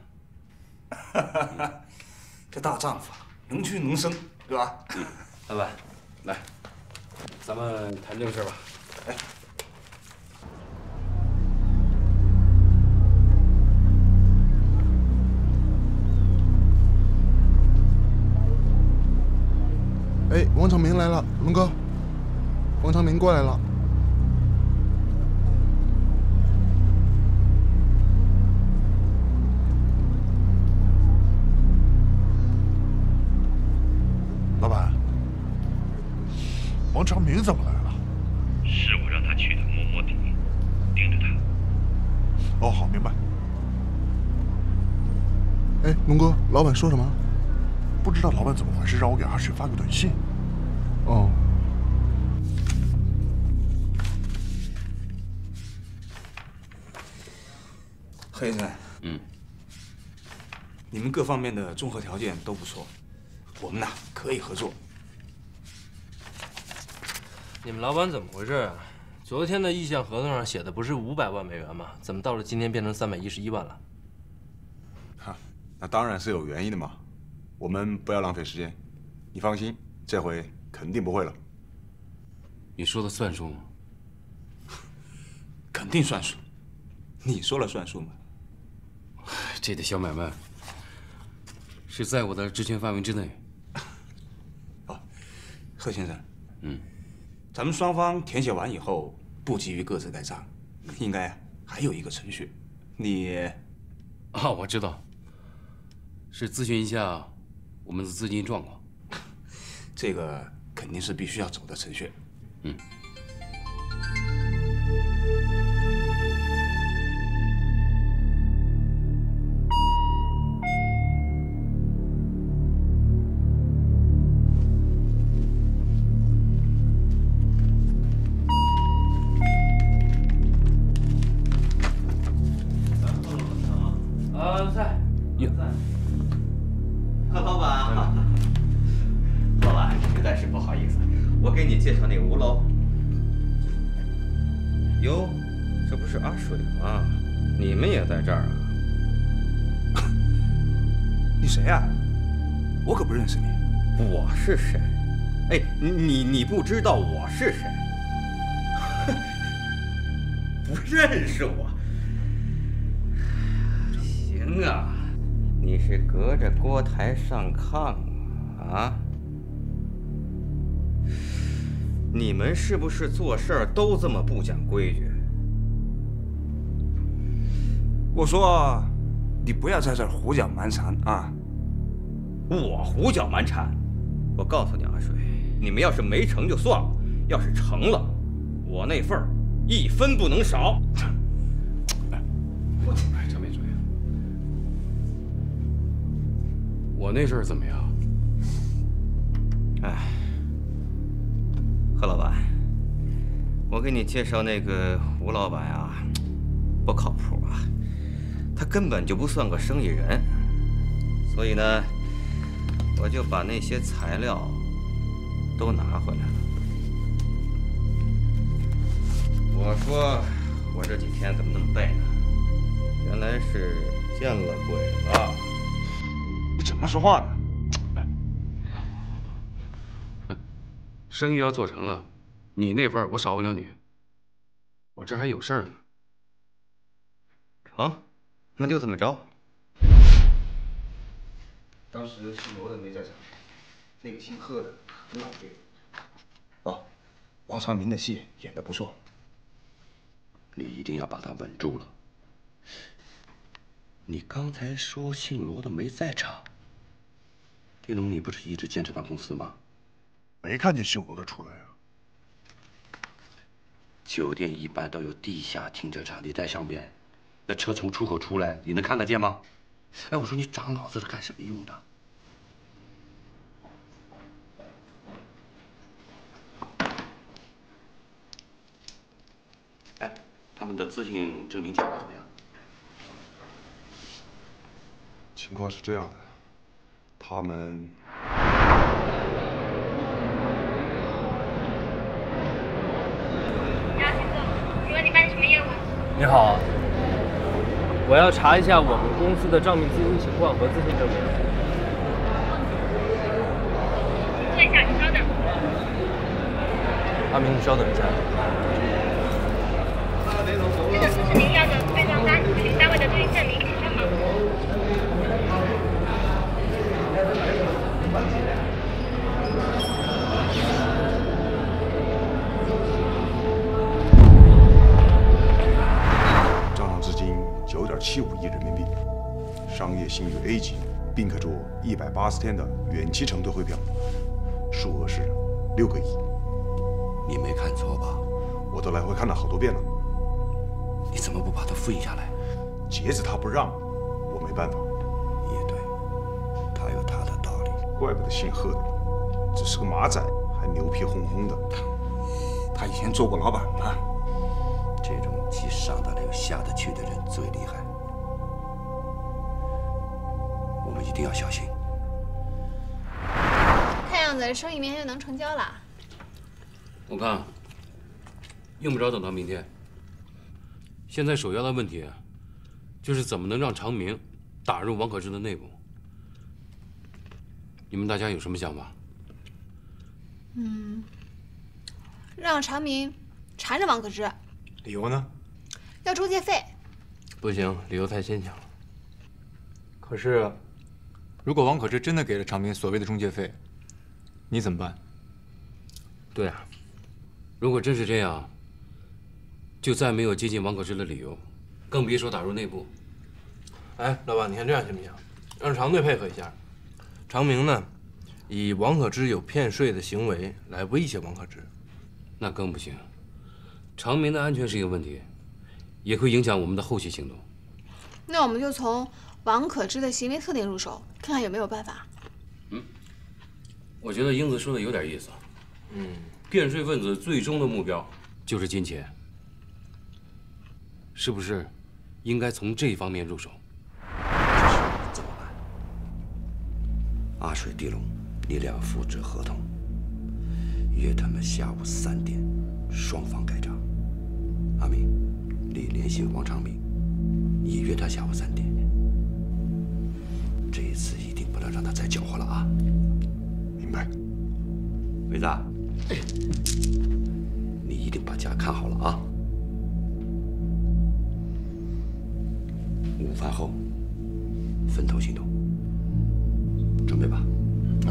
这大丈夫能屈能伸，对吧？ 嗯，老板，来，咱们谈正事吧。 哎。 哎，王王长明来了，龙哥，王长明过来了。老板，王长明怎么来了？ 是我让他去的，摸摸底，盯着他。 哦，好，明白。哎，龙哥，老板说什么？不知道老板怎么回事，让我给阿水发个短信。哦。 何先生， 嗯， 你们各方面的综合条件都不错，我们呐可以合作。 你们老板怎么回事啊？昨天的意向合同上写的不是五百万美元吗？怎么到了今天变成三百一十一万了？ 哈，那当然是有原因的嘛。我们不要浪费时间，你放心，这回肯定不会了。 你说的算数吗？ 肯定算数，你说了算数吗？ 这个小买卖是在我的职权范围之内。 哦，贺先生， 嗯， 咱们双方填写完以后，不急于各自盖章，应该还有一个程序。你， 啊，我知道，是咨询一下我们的资金状况。 这个肯定是必须要走的程序。 嗯。 啊，在。 哟。 贺老板，老板，实在是不好意思，我给你介绍那个吴老。哟，这不是阿水吗？你们也在这儿啊？ 你谁呀？我可不认识你。 我是谁？哎，你你你不知道我是谁？不认识我？行啊，你是隔着锅台上炕啊？你们是不是做事儿都这么不讲规矩？ 我说，你不要在这儿胡搅蛮缠啊！ 我胡搅蛮缠？我告诉你阿水，你们要是没成就算了，要是成了，我那份儿一分不能少。 哎，张秘书，我那事儿怎么样？ 哎，贺老板，我给你介绍那个吴老板啊，不靠谱啊，他根本就不算个生意人，所以呢，我就把那些材料都拿回来了。我说我这几天怎么那么背呢？原来是见了鬼了。 你怎么说话呢？ 生意要做成了，你那份我少不了你。我这还有事儿呢。 好，那就这么着。 当时姓罗的没在场，那个姓贺的很老练。哦，王长明的戏演得不错。 你一定要把他稳住了。你刚才说姓罗的没在场，丁龙，你不是一直监视他公司吗？ 没看见姓罗的出来啊。 酒店一般都有地下停车场，你在上边，那车从出口出来，你能看得见吗？哎，我说你长脑子是干什么用的？哎，他们的资金证明情况怎么样？ 情况是这样的，他们。 你好，请坐。请问你办什么业务？ 你好，我要查一下我们公司的账面资金情况和资金证明。 坐一下，请稍等。 阿明，你稍等一下。 是的，这是您要的对账单，请单位的对应证明，请上吗？ 并可做一百八十天的远期承兑汇票，数额是六个亿。 你没看错吧？ 我都来回看了好多遍了。 你怎么不把它复印下来？ 杰子他不让，我没办法。 也对，他有他的道理。 怪不得姓贺的，只是个马仔，还牛皮哄哄的。他以前做过老板嘛。 这种既上得来又下得去的人最厉害，我们一定要小心。 看样子生意明天就能成交了。 我看用不着等到明天。现在首要的问题就是怎么能让长明打入王可知的内部。你们大家有什么想法？ 嗯，让长明缠着王可知。 理由呢？ 要中介费。 不行，理由太牵强了。 可是，如果王可知真的给了长明所谓的中介费，你怎么办？ 对啊，如果真是这样，就再没有接近王可知的理由，更别说打入内部。 哎，老板，你看这样行不行？让长队配合一下，长明呢，以王可知有骗税的行为来威胁王可知， 那更不行。长明的安全是一个问题，也会影响我们的后续行动。 那我们就从王可知的行为特点入手，看看有没有办法。 嗯，我觉得英子说的有点意思。 嗯， 骗税分子最终的目标就是金钱，是不是应该从这方面入手？ 怎么办？阿水、地龙，你俩复制合同，约他们下午三点，双方盖章。阿明，你联系王长明，也约他下午三点。这一次一定不能让他再搅和了啊！ 明白。 伟子，哎，你一定把家看好了啊！午饭后分头行动，准备吧。啊。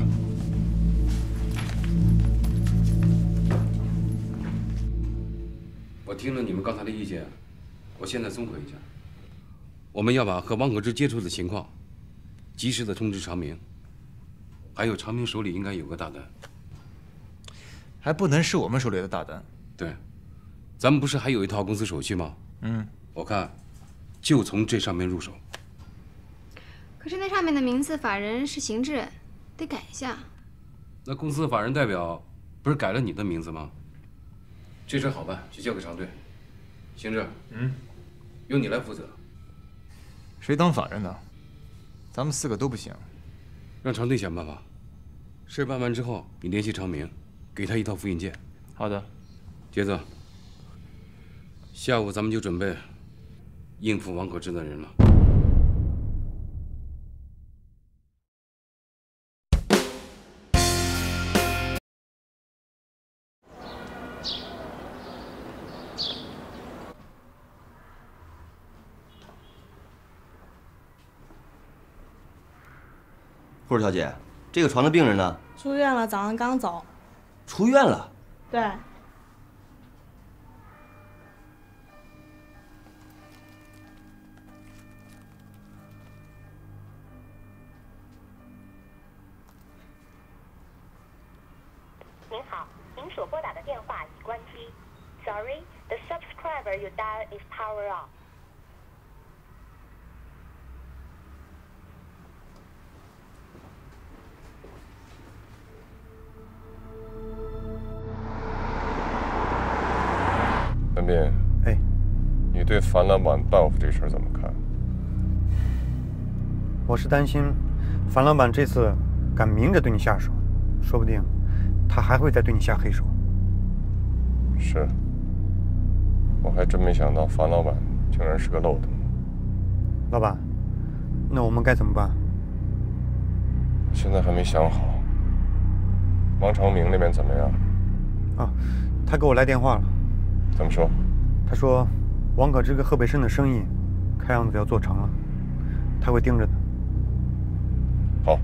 我听了你们刚才的意见，我现在综合一下，我们要把和王可知接触的情况及时的通知长明，还有长明手里应该有个大单， 还不能是我们手里的大单。 对，咱们不是还有一套公司手续吗？ 嗯， 我看就从这上面入手。 可是那上面的名字法人是邢志，得改一下。 那公司法人代表不是改了你的名字吗？这事好办，就交给长队。邢志， 嗯， 由你来负责。 谁当法人呢？咱们四个都不行。 让长队想办法。事办完之后，你联系长明，给他一套复印件。 好的。 杰子，下午咱们就准备应付王可知的人了。 护士小姐，这个床的病人呢？ 出院了，早上刚走。 出院了？ 对。 您好，您所拨打的电话已关机。Sorry, the subscriber you dial is power off. 文斌， 哎， 你对樊老板报复这事儿怎么看？ 我是担心，樊老板这次敢明着对你下手，说不定他还会再对你下黑手。 是，我还真没想到樊老板竟然是个漏洞。 老板，那我们该怎么办？ 现在还没想好。王长明那边怎么样？ 啊，他给我来电话了。 怎么说？ 他说，王可知跟贺北申的生意，看样子要做成了，他会盯着的。 好。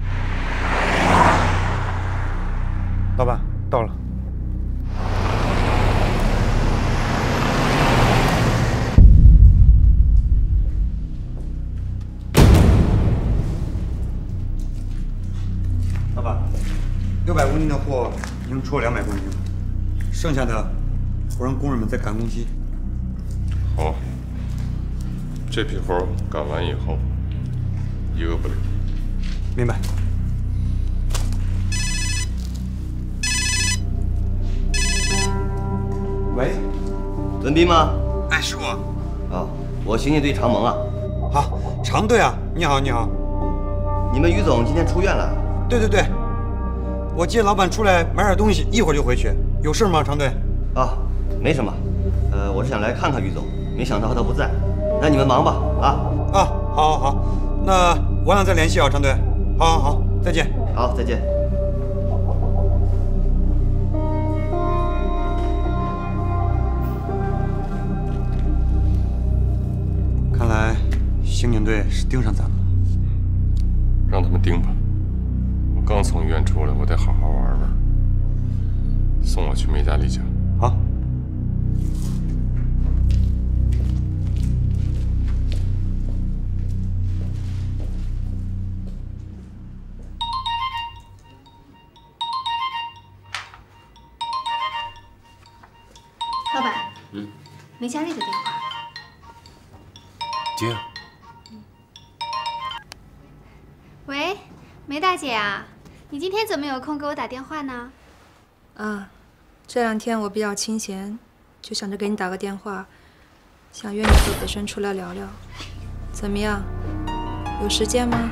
老板，到了。 六百公斤的货已经出了两百公斤了，剩下的我让工人们再赶工期。 好，这批活赶完以后，一个不留。 明白。喂， 文斌吗？ 哎，是我。 啊，我刑警队常萌啊。 好，常队啊，你好，你好。 你们于总今天出院了？ 对对对，我接老板出来买点东西，一会儿就回去。有事吗，常队？ 啊，没什么。呃，我是想来看看于总，没想到他不在。那你们忙吧，啊。 啊，好，好，好。那晚上再联系啊，常队。好，好，好，再见。 好，再见。 看来刑警队是盯上咱们了。 让他们盯吧。我刚从医院出来，我得好好玩玩。送我去梅家丽家。 好。 老板， 嗯， 梅佳丽的电话。 接。 喂，梅大姐啊，你今天怎么有空给我打电话呢？ 啊，这两天我比较清闲，就想着给你打个电话，想约你和北生出来聊聊，怎么样？有时间吗？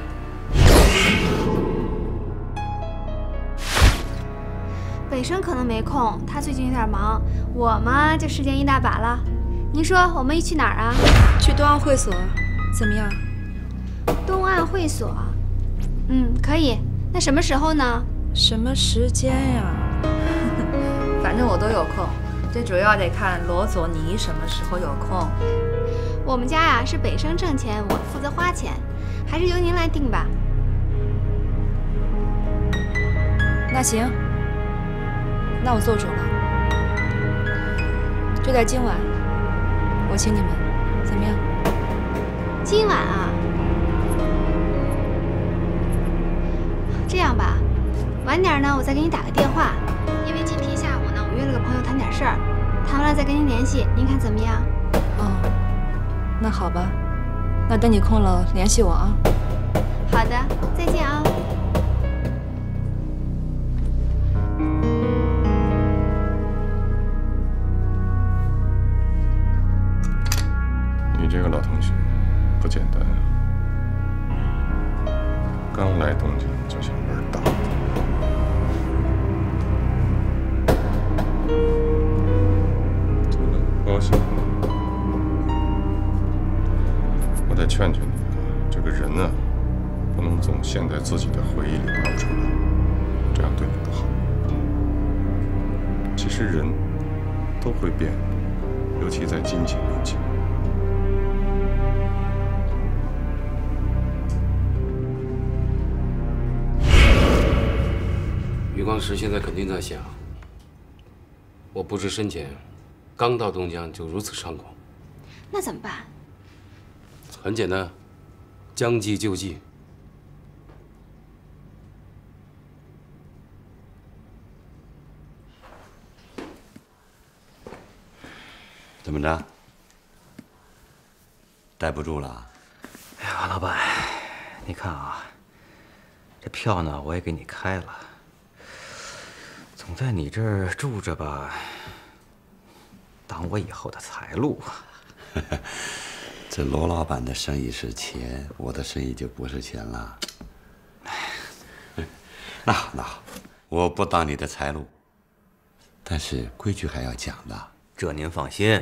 北生可能没空，他最近有点忙。我嘛，就时间一大把了。您说我们一去哪儿啊？ 去东岸会所，怎么样？ 东岸会所，嗯，可以。那什么时候呢？ 什么时间呀？ 反正我都有空，这主要得看罗总你什么时候有空。 我们家呀是北生挣钱，我负责花钱，还是由您来定吧。 那行。那我做主了，就在今晚，我请你们，怎么样？ 今晚啊，这样吧，晚点呢，我再给你打个电话，因为今天下午呢，我约了个朋友谈点事儿，谈完了再跟您联系，您看怎么样？ 哦，那好吧，那等你空了联系我啊。 好的，再见啊。 你这个老同学不简单啊！刚来东京就想玩大的。怎么了？高兴？我得劝劝你啊，这个人啊，不能总陷在自己的回忆里拔不出来，这样对你不好。其实人都会变，尤其在金钱面前。 余光时现在肯定在想，我不知深浅，刚到东江就如此猖狂。 那怎么办？ 很简单，将计就计。 怎么着？待不住了？ 哎呀，老板，你看啊，这票呢我也给你开了。总在你这儿住着吧，挡我以后的财路啊。 这罗老板的生意是钱，我的生意就不是钱了。那好，那好，我不挡你的财路，但是规矩还要讲的。 这您放心，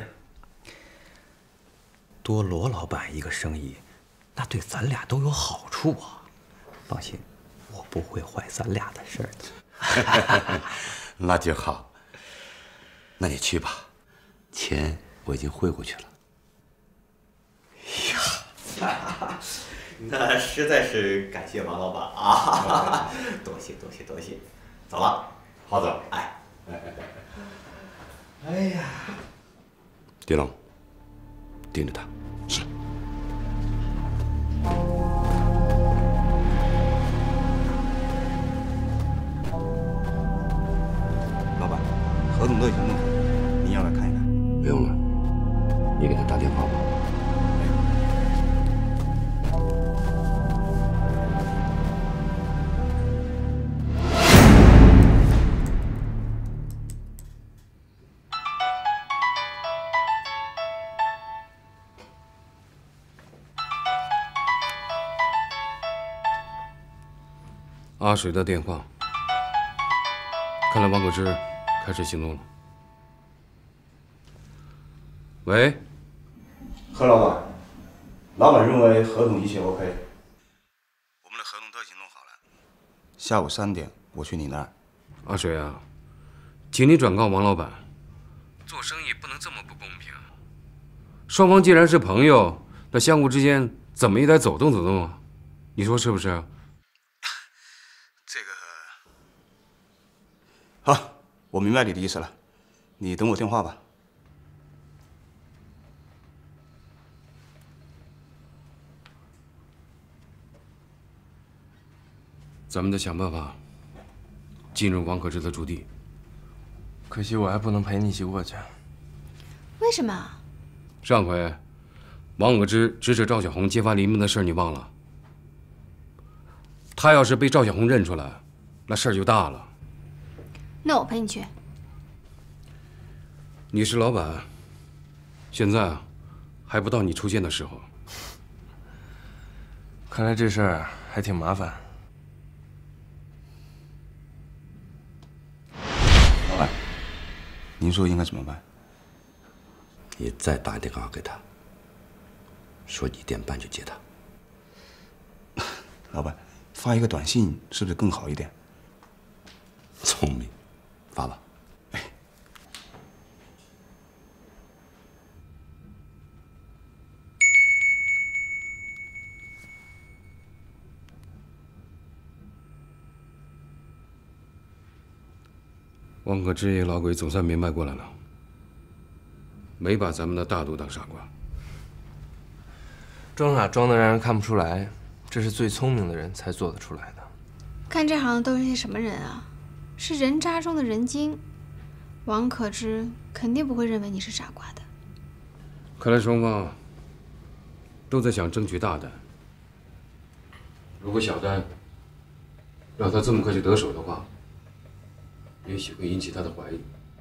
多罗老板一个生意，那对咱俩都有好处啊。放心，我不会坏咱俩的事儿的。 那就好，那你去吧，钱我已经汇过去了。 呀，那实在是感谢王老板啊！多谢多谢多谢，走了，好走。哎，哎呀， 狄龙，盯着他。 是。 都已经弄好了，您要来看一看？ 不用了，你给他打电话吧。 阿水的电话，看来王可之开始行动了。喂， 何老板，老板认为合同一切 OK， 我们的合同都已经弄好了。下午三点我去你那儿。 阿水啊，请你转告王老板，做生意不能这么不公平。双方既然是朋友，那相互之间怎么也得走动走动啊？你说是不是？ 好，我明白你的意思了，你等我电话吧。 咱们得想办法进入王可之的驻地。 可惜我还不能陪你一起过去。 为什么？ 上回王可之指使赵小红揭发黎明的事你忘了？他要是被赵小红认出来，那事儿就大了。 那我陪你去。 你是老板，现在啊，还不到你出现的时候。 看来这事儿还挺麻烦。 老板，您说应该怎么办？ 你再打电话给他，说一点半就接他。 老板，发一个短信是不是更好一点？ 聪明。发吧。 王可之这老鬼总算明白过来了，没把咱们的大度当傻瓜。 装傻装的让人看不出来，这是最聪明的人才做得出来的。 干这行的都是些什么人啊？是人渣中的人精，王可之肯定不会认为你是傻瓜的。 看来双方都在想争取大单。如果小单让他这么快就得手的话，也许会引起他的怀疑。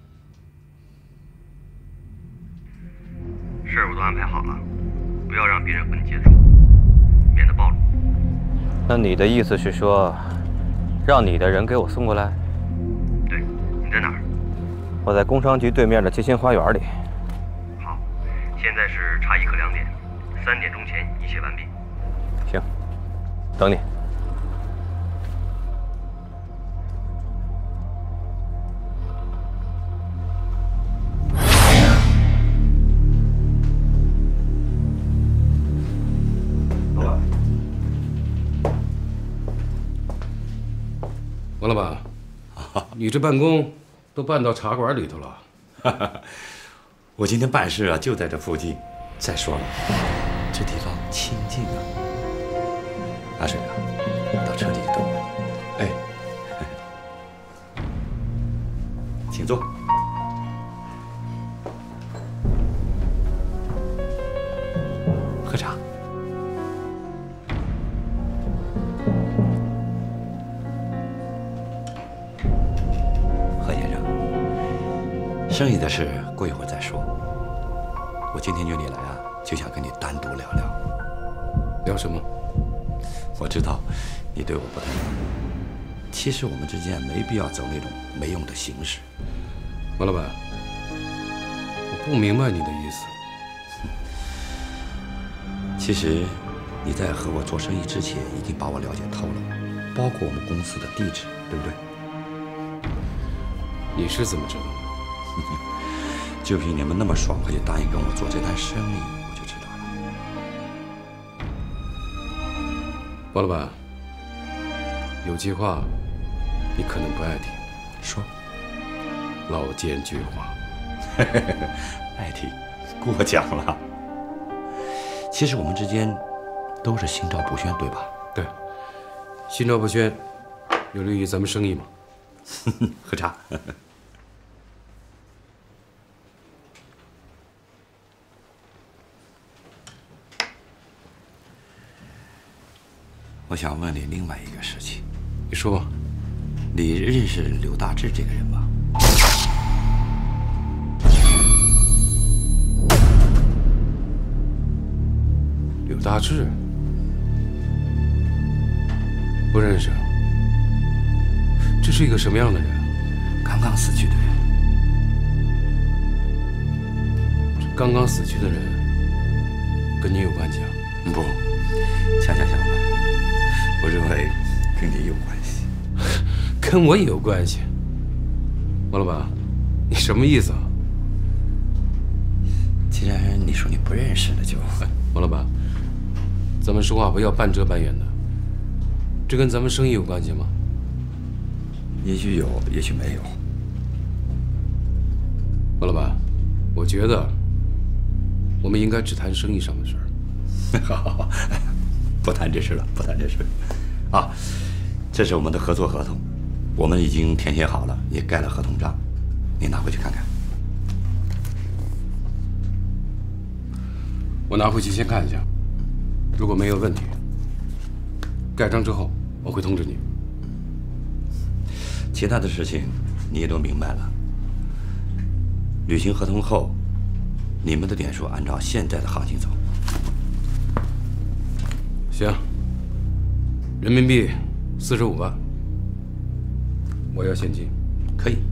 事儿我都安排好了，不要让别人和你接触，免得暴露。 那你的意思是说，让你的人给我送过来？ 对，你在哪儿？ 我在工商局对面的街心花园里。 好，现在是茶艺课两点，三点钟前一切完毕。 行，等你。 王老板，你这办公都办到茶馆里头了。 我今天办事啊，就在这附近。再说了，这地方清静啊。阿水啊，到车里去等我。哎，请坐。喝茶。生意的事过一会儿再说。我今天约你来啊，就想跟你单独聊聊。 聊什么？ 我知道你对我不太满意，其实我们之间没必要走那种没用的形式。 王老板，我不明白你的意思。 其实你在和我做生意之前，已经把我了解透了，包括我们公司的地址，对不对？ 你是怎么知道的？ 就凭你们那么爽快就答应跟我做这单生意，我就知道了。 王老板，有句话你可能不爱听， 说。 老奸巨猾。 爱听，过奖了。其实我们之间都是心照不宣，对吧？ 对，心照不宣，有利于咱们生意嘛。 喝茶。 我想问你另外一个事情。 你说吧。 你认识柳大志这个人吗？ 柳大志？不认识。这是一个什么样的人？ 刚刚死去的人。 刚刚死去的人跟你有关系啊？ 不，恰恰相反，我认为跟你有关系。 跟我也有关系。王老板，你什么意思啊？ 既然你说你不认识，那就…… 王老板，咱们说话不要半遮半掩的。这跟咱们生意有关系吗？ 也许有，也许没有。 王老板，我觉得我们应该只谈生意上的事儿。 好好好，不谈这事了，不谈这事。啊，这是我们的合作合同，我们已经填写好了，也盖了合同章，你拿回去看看。 我拿回去先看一下，如果没有问题，盖章之后我会通知你。 其他的事情你也都明白了。履行合同后，你们的点数按照现在的行情走。 行，人民币四十五万，我要现金。 可以。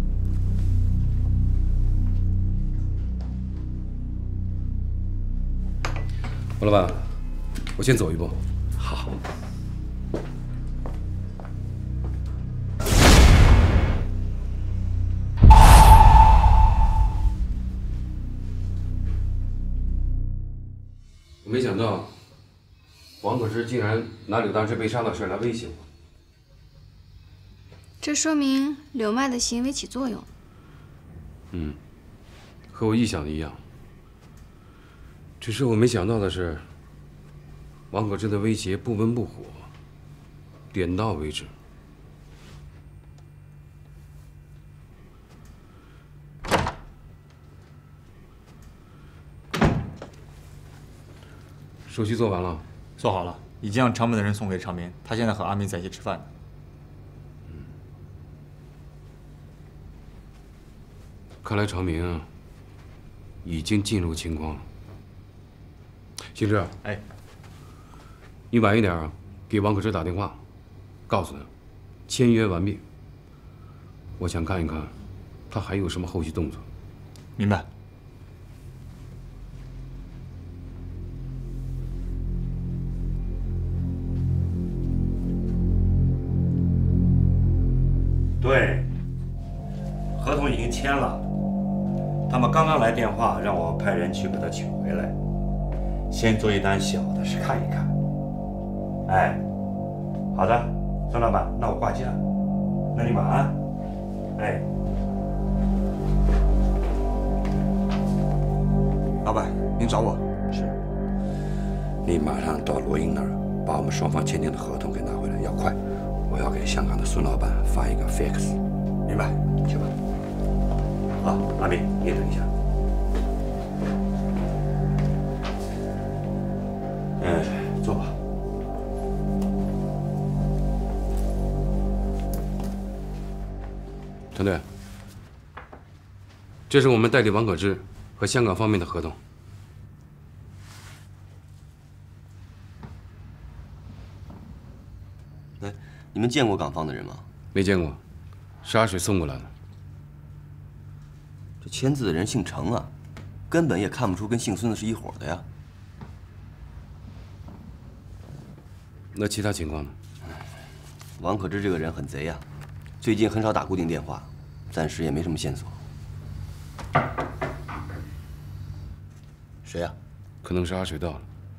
王老板，我先走一步。 好。 我没想到，王可之竟然拿柳大志被杀的事来威胁我。 这说明柳麦的行为起作用。 嗯，和我预想的一样。只是我没想到的是，王可之的威胁不温不火，点到为止。手续做完了， 做好了，已经让长本的人送给长明，他现在和阿明在一起吃饭呢。 看来长明已经进入情况了。行之， 哎， 你晚一点给王可之打电话，告诉他签约完毕。我想看一看他还有什么后续动作。 明白。 对，合同已经签了，他们刚刚来电话，让我派人去把他取回来。先做一单小的，是看一看。哎，好的，孙老板，那我挂机了，那你晚安。哎， 老板，您找我？ 是。你马上到罗英那儿，把我们双方签订的合同给拿回来，要快。我要给香港的孙老板发一个 fax。明白？去吧。好，阿明，你也等一下。哎，坐吧。 陈队，这是我们代理王可之和香港方面的合同。 哎，你们见过港方的人吗？ 没见过，是阿水送过来的。 这签字的人姓程啊，根本也看不出跟姓孙的是一伙的呀。 那其他情况呢？ 王可之这个人很贼呀，最近很少打固定电话，暂时也没什么线索。谁呀？ 可能是阿水到了。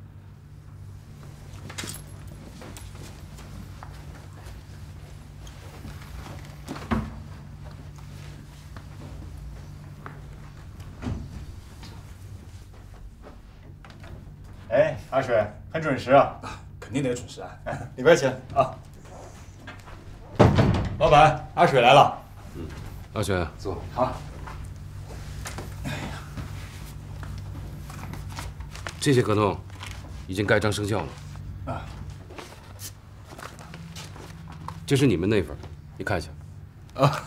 哎，阿水，很准时啊！ 肯定得准时啊！ 里边请啊。老板，阿水来了。 嗯，阿水，坐。 好。 这些合同已经盖章生效了。 啊， 这是你们那份，你看一下。 啊。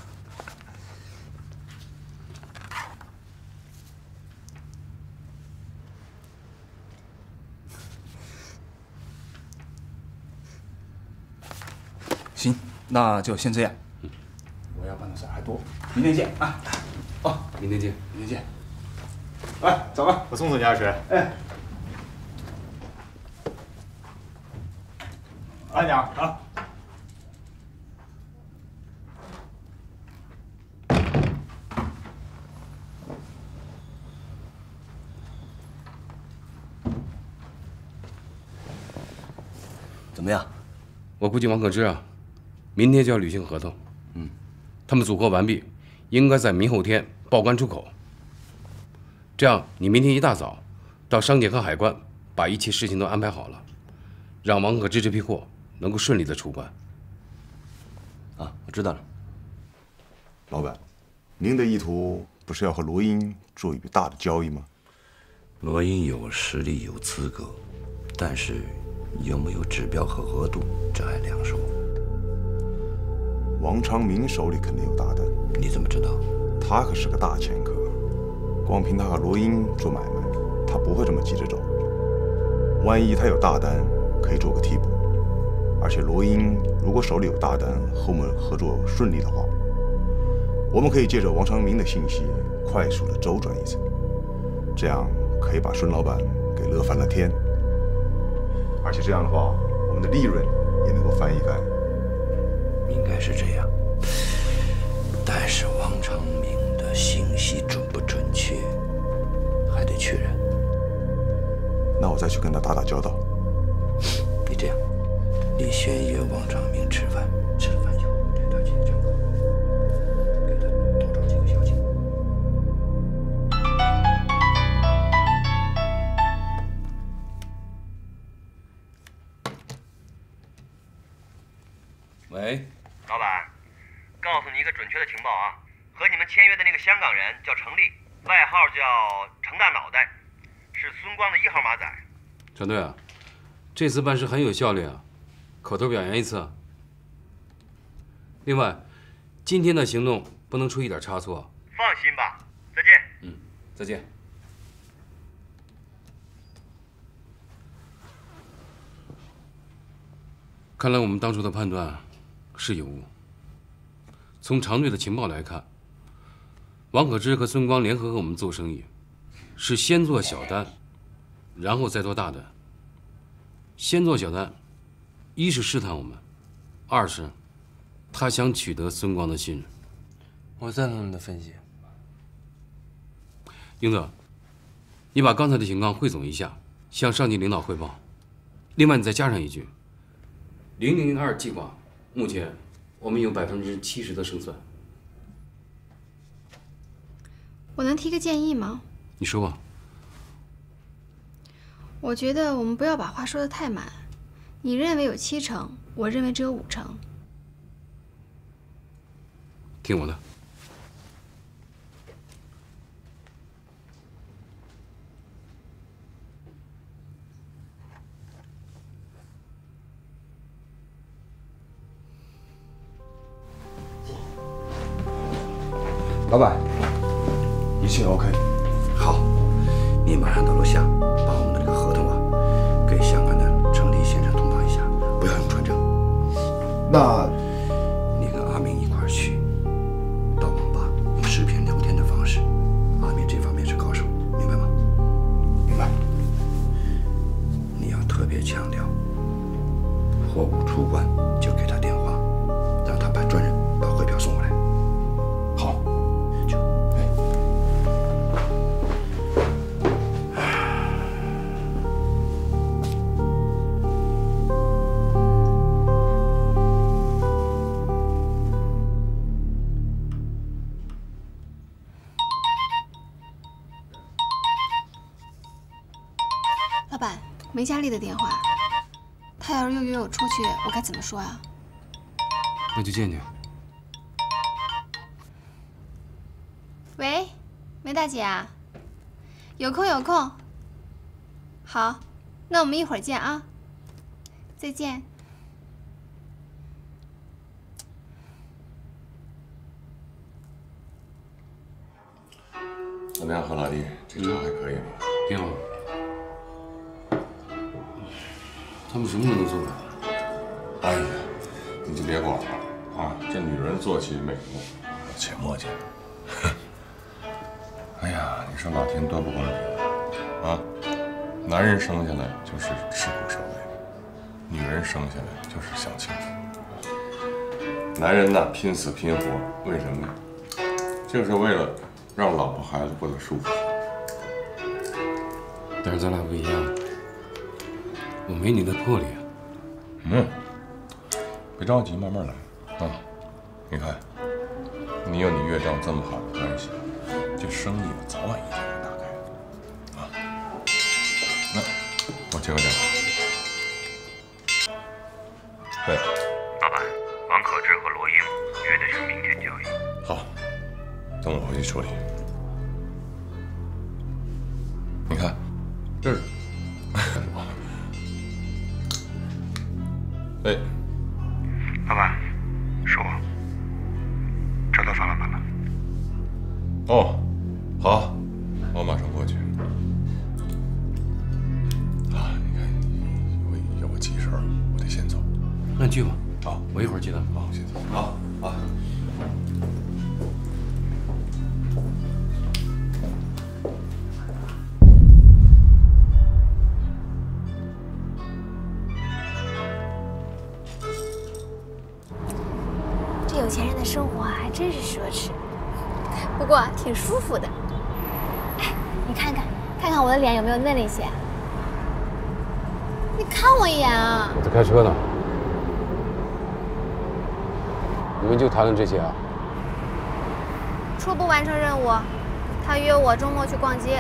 行，那就先这样。我要办的事还多，明天见啊！哦， 明天见， 明天见。来，走吧， 我送送你二婶。 哎，慢点啊！ 怎么样？ 我估计王可之啊，明天就要履行合同。 嗯， 他们组合完毕，应该在明后天报关出口。这样，你明天一大早到商检和海关，把一切事情都安排好了，让王可之这批货能够顺利的出关。 啊，我知道了。 老板，您的意图不是要和罗英做一笔大的交易吗？ 罗英有实力有资格，但是有没有指标和额度，这还两说。 王长明手里肯定有大单， 你怎么知道？ 他可是个大掮客，光凭他和罗英做买卖，他不会这么急着走。万一他有大单，可以做个替补。而且罗英如果手里有大单，和我们合作顺利的话，我们可以借着王长明的信息，快速的周转一次，这样可以把孙老板给乐翻了天。而且这样的话，我们的利润也能够翻一番。 应该是这样，但是王长明的信息准不准确，还得确认。 那我再去跟他打打交道。 你这样，你先约王长明吃饭，吃了饭以后带他去唱歌，给他多找几个小姐。 喂， 老板，告诉你一个准确的情报啊，和你们签约的那个香港人叫程立，外号叫程大脑袋，是孙光的一号马仔。 陈队啊，这次办事很有效率啊，口头表扬一次。另外，今天的行动不能出一点差错。 放心吧，再见。 嗯，再见。看来我们当初的判断是有误。从常队的情报来看，王可之和孙光联合和我们做生意，是先做小单，然后再做大单。先做小单，一是试探我们，二是他想取得孙光的信任。 我赞同你的分析。 英子，你把刚才的情况汇总一下，向上级领导汇报。另外，你再加上一句：零零二计划目前我们有百分之七十的胜算。 我能提个建议吗？ 你说吧。 我觉得我们不要把话说得太满。你认为有七成，我认为只有五成。 听我的。 老板，一切 OK。 好，你马上到楼下，把我们的这个合同啊，给香港的程立先生通报一下，不要用传真。 那你跟阿明一块儿去，到网吧用视频聊天的方式。阿明这方面是高手，明白吗？ 明白。 你要特别强调，货物出关就给他电话，让他派专人把汇票送过来。 好。 老板，梅佳丽的电话，她要是又约我出去，我该怎么说啊？ 那就见见。 喂，梅大姐啊，有空有空。好，那我们一会儿见啊。再见。 么样，何老弟？这茶还可以吗？ 挺好。他们什么时候能做完？ 哎呀，你就别管了啊！这女人做起美目，且磨叽。哎呀，你说老天多不公平啊！男人生下来就是吃苦受累，女人生下来就是享清福。男人呐，拼死拼活，为什么呢？就是为了让老婆孩子过得舒服。 但是咱俩不一样，我没你的魄力啊。 嗯，别着急，慢慢来啊。你看，你有你岳丈这么好的关系，这生意早晚一天会打开的啊。那我接个电话。喂， 老板，王可志和罗英约的是明天交易。 好，等我回去处理。你看，这是。哎， 老板，是我，找到樊老板了。 哦，好，我马上过去。啊，你看，有有个急事儿，我得先走。 那你去吧。 好， 我一会儿接他。 好，先走。好，啊。 这有钱人的生活啊，还真是奢侈，不过挺舒服的。哎，你看看，看看我的脸有没有嫩了一些？你看我一眼啊！ 我在开车呢。你们就谈论这些啊？ 初步完成任务，他约我周末去逛街。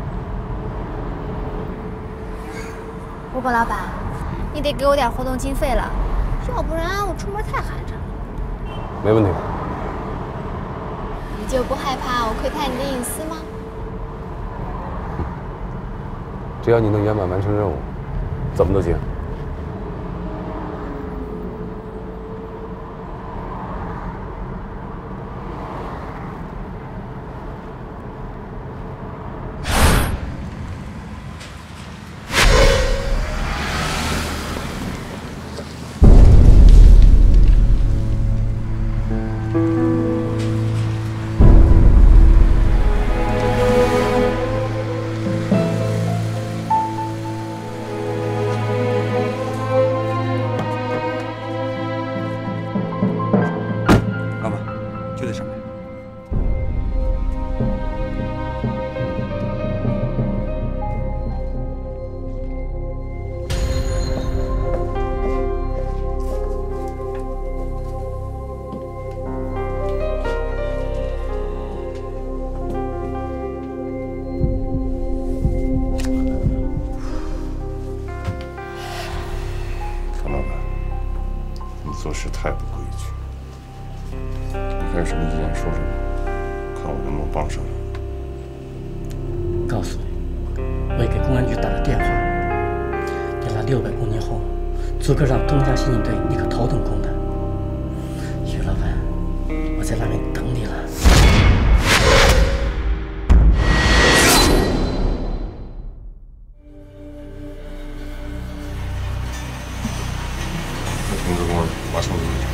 不过老板，你得给我点活动经费了，要不然我出门太寒碜了。 没问题。 你就不害怕我窥探你的隐私吗？ 只要你能圆满完成任务，怎么都行。 做事太不规矩。你还有什么意见说什么，看我能不能帮上你。 告诉你，我也给公安局打了电话，给了六百公斤后，足够让东江刑警队立刻头等公的。徐老板，我在那边等你了。 通知工人，马上离场。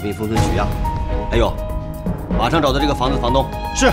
并封存取样。还有，马上找到这个房子的房东。 是。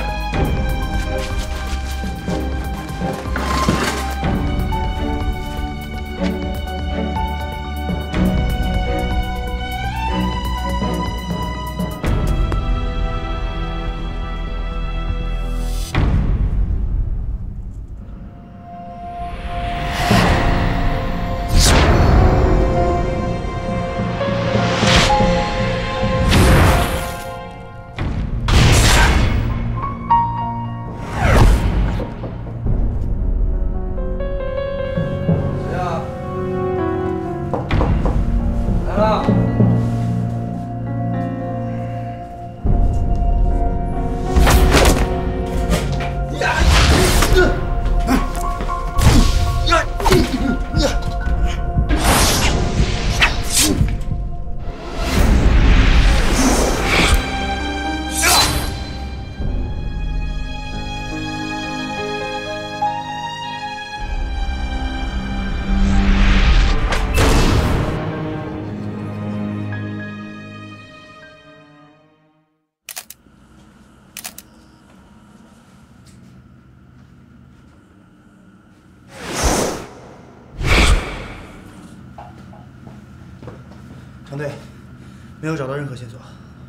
程队，没有找到任何线索。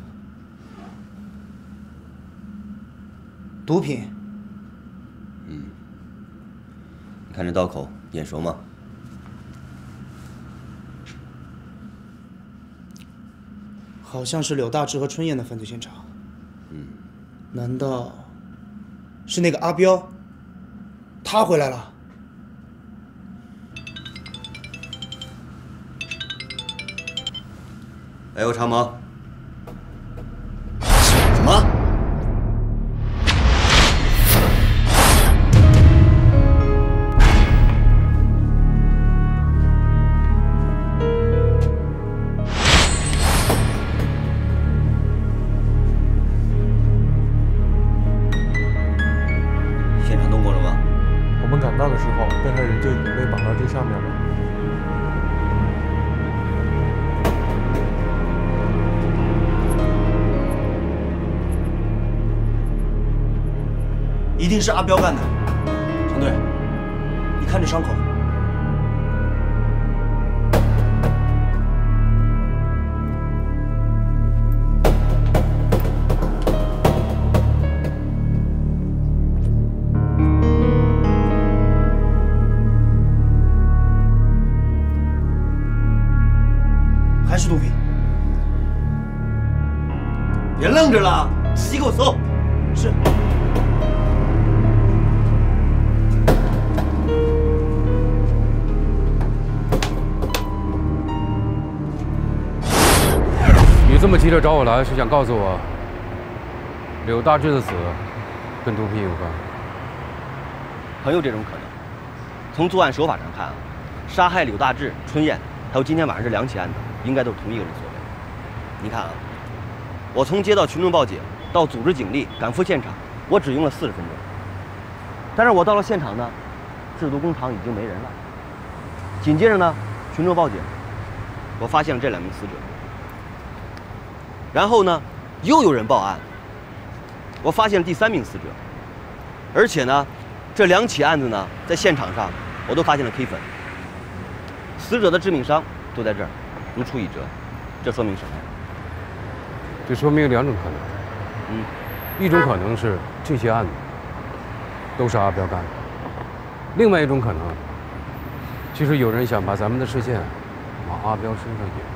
毒品？ 嗯。你看这刀口，眼熟吗？ 好像是柳大志和春燕的犯罪现场。 嗯。 难道是那个阿彪？他回来了？ 哎呦，长毛！什么？现场动过了吗？ 我们赶到的时候，被害人就已经被绑到这上面了。 一定是阿彪干的，程队，你看这伤口，还是毒品。 别愣着了，仔细给我搜。 是。 你这么急着找我来，是想告诉我，柳大志的死跟毒品有关？ 很有这种可能。从作案手法上看啊，杀害柳大志、春燕，还有今天晚上这两起案子，应该都是同一个人所为。你看啊，我从接到群众报警到组织警力赶赴现场，我只用了四十分钟。但是我到了现场呢，制毒工厂已经没人了。紧接着呢，群众报警，我发现了这两名死者。 然后呢，又有人报案，我发现了第三名死者，而且呢，这两起案子呢，在现场上我都发现了 K 粉，死者的致命伤都在这儿，如出一辙，这说明什么呀？ 这说明两种可能， 嗯， 一种可能是这些案子都是阿彪干的，另外一种可能，其实有人想把咱们的视线往阿彪身上引。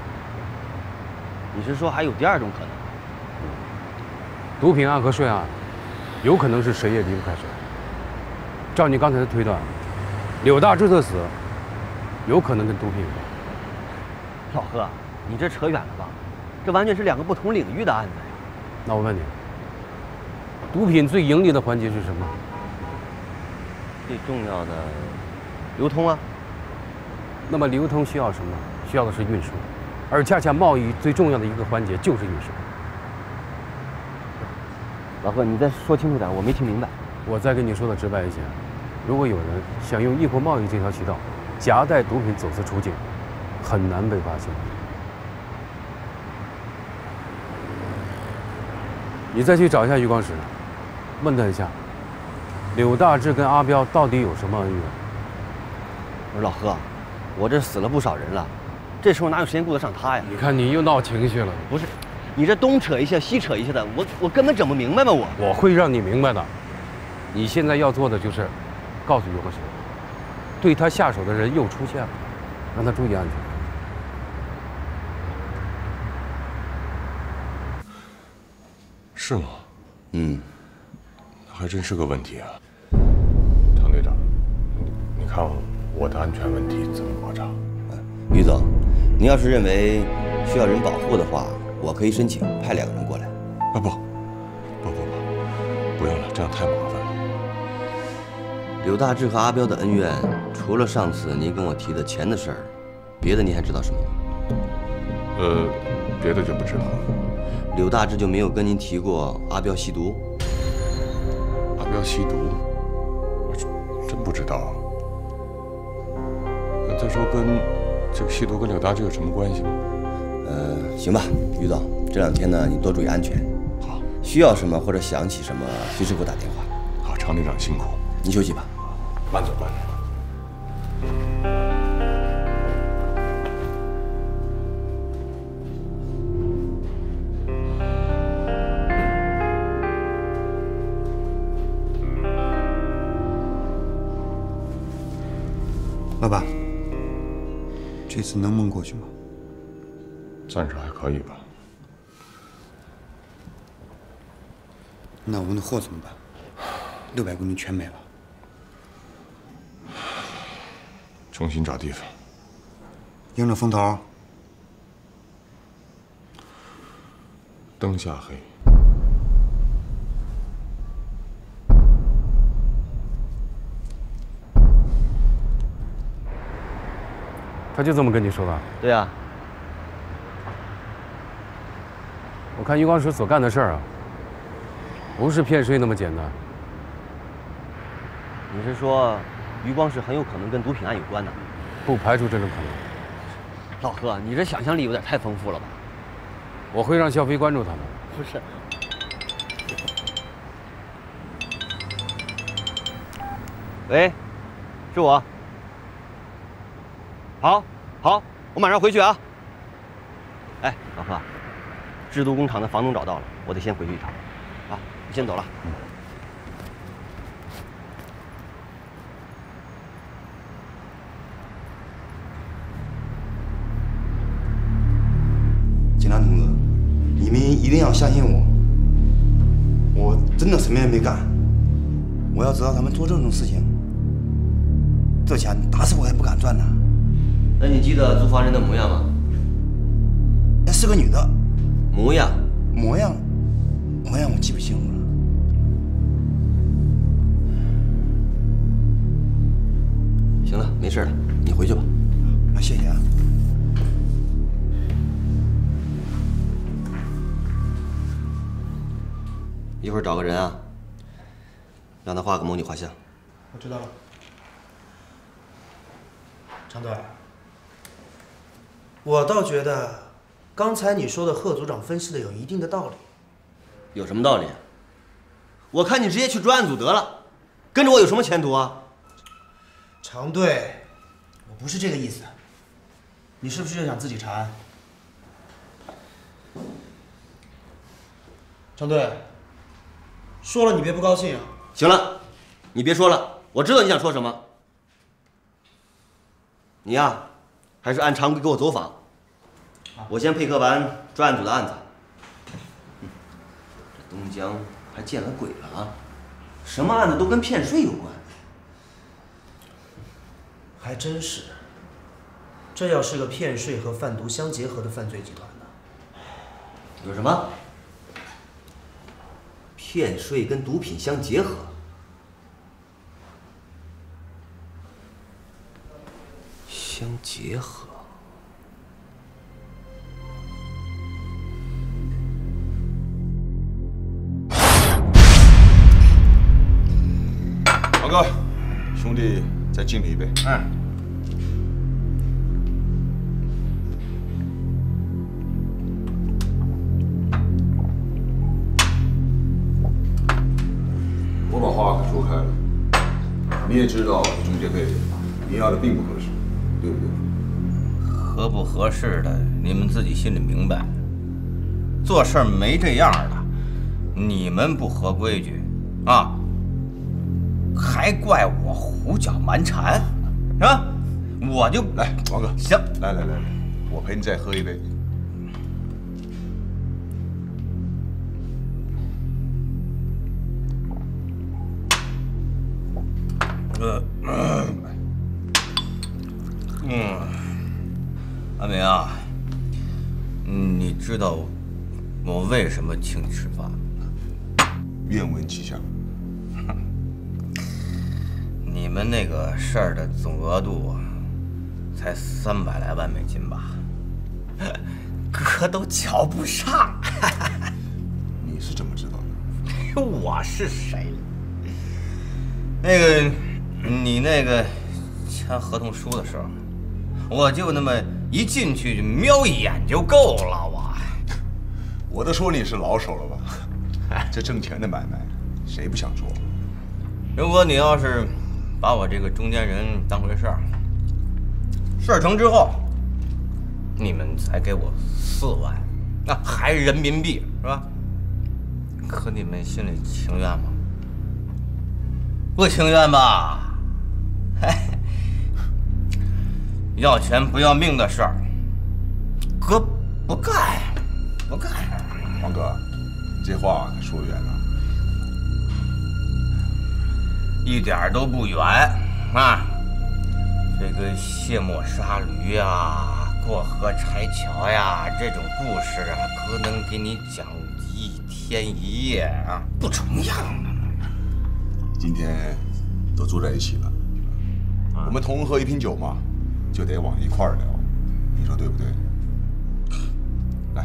你是说还有第二种可能？ 毒品案和税案，有可能是谁也离不开谁。照你刚才的推断，柳大志的死有可能跟毒品有关。 老贺，你这扯远了吧？这完全是两个不同领域的案子呀。 那我问你，毒品最盈利的环节是什么？ 最重要的，流通啊。 那么流通需要什么？需要的是运输。 而恰恰贸易最重要的一个环节就是运输。 老贺，你再说清楚点，我没听明白。 我再跟你说的直白一些，如果有人想用异国贸易这条渠道夹带毒品走私出境，很难被发现。 你再去找一下余光石，问他一下，柳大志跟阿彪到底有什么恩怨？ 我说老何，我这死了不少人了，这时候哪有时间顾得上他呀？ 你看你又闹情绪了。 不是，你这东扯一下西扯一下的，我我根本整不明白嘛我。 我会让你明白的。你现在要做的就是，告诉余光石，对他下手的人又出现了，让他注意安全。 是吗？ 嗯， 还真是个问题啊。唐队长，你你看我的安全问题怎么保障？ 于总，您要是认为需要人保护的话，我可以申请派两个人过来。 啊不，不不不，不用了，这样太麻烦了。 柳大志和阿彪的恩怨，除了上次您跟我提的钱的事儿，别的您还知道什么吗？ 呃，别的就不知道了。 柳大志就没有跟您提过阿彪吸毒？ 阿彪吸毒，我真不知道。再说跟这个吸毒跟柳大志有什么关系吗？ 呃，行吧，于总，这两天呢你多注意安全。 好， 需要什么或者想起什么，随时给我打电话。 好，常队长辛苦， 您休息吧。 慢走慢走。 老板，这次能蒙过去吗？ 暂时还可以吧。 那我们的货怎么办？六百公斤全没了。 重新找地方。 迎着风头。 灯下黑。 他就这么跟你说的？ 对呀。 我看余光石所干的事儿啊，不是骗税那么简单。 你是说，余光石很有可能跟毒品案有关呢？ 不排除这种可能。 老何，你这想象力有点太丰富了吧？ 我会让肖飞关注他的。 不是。喂，是我。 好，好，我马上回去啊。哎，老何，制毒工厂的房东找到了，我得先回去一趟。啊，我先走了。嗯。 警察同志，你们一定要相信我，我真的什么也没干。我要知道他们做这种事情，这钱打死我也不敢赚呐。 那你记得租房人的模样吗？ 那是个女的。 模样？ 模样？模样我记不清楚了。 行了，没事了，你回去吧。 那谢谢啊。 一会儿找个人啊，让他画个模拟画像。 我知道了。 常队。 我倒觉得，刚才你说的贺组长分析的有一定的道理。 有什么道理？我看你直接去专案组得了，跟着我有什么前途啊？ 常队，我不是这个意思。你是不是就想自己查案？常队，说了你别不高兴啊。 行了，你别说了，我知道你想说什么。你呀。 还是按常规给我走访，我先配合完专案组的案子。嗯、这东江还见了鬼了啊！什么案子都跟骗税有关。 还真是，这要是个骗税和贩毒相结合的犯罪集团呢？ 有什么？骗税跟毒品相结合？相结合。 王哥，兄弟再敬你一杯。 嗯。 也知道中介费你要的并不合适，对不对？ 合不合适的，你们自己心里明白。做事儿没这样的，你们不合规矩，啊，还怪我胡搅蛮缠，是吧？我就来，王哥， 行， 来来来来，我陪你再喝一杯。 呃，嗯，阿明啊，你知道我为什么请你吃饭吗？ 愿闻其详。 你们那个事儿的总额度才三百来万美金吧？哥都瞧不上。 你是怎么知道的？ 我是谁？那个。你那个签合同书的时候，我就那么一进去就瞄一眼就够了。我， 我都说你是老手了吧？这挣钱的买卖，谁不想做？ 如果你要是把我这个中间人当回事儿，事儿成之后，你们才给我四万，那还人民币是吧？可你们心里情愿吗？不情愿吧？要钱不要命的事儿，哥不干，不干。 王哥，这话可说远了， 一点都不远啊！这个卸磨杀驴呀，过河拆桥呀，这种故事啊，哥能给你讲一天一夜啊，不重样的。 今天都坐在一起了，我们同喝一瓶酒嘛。就得往一块儿聊，你说对不对？来，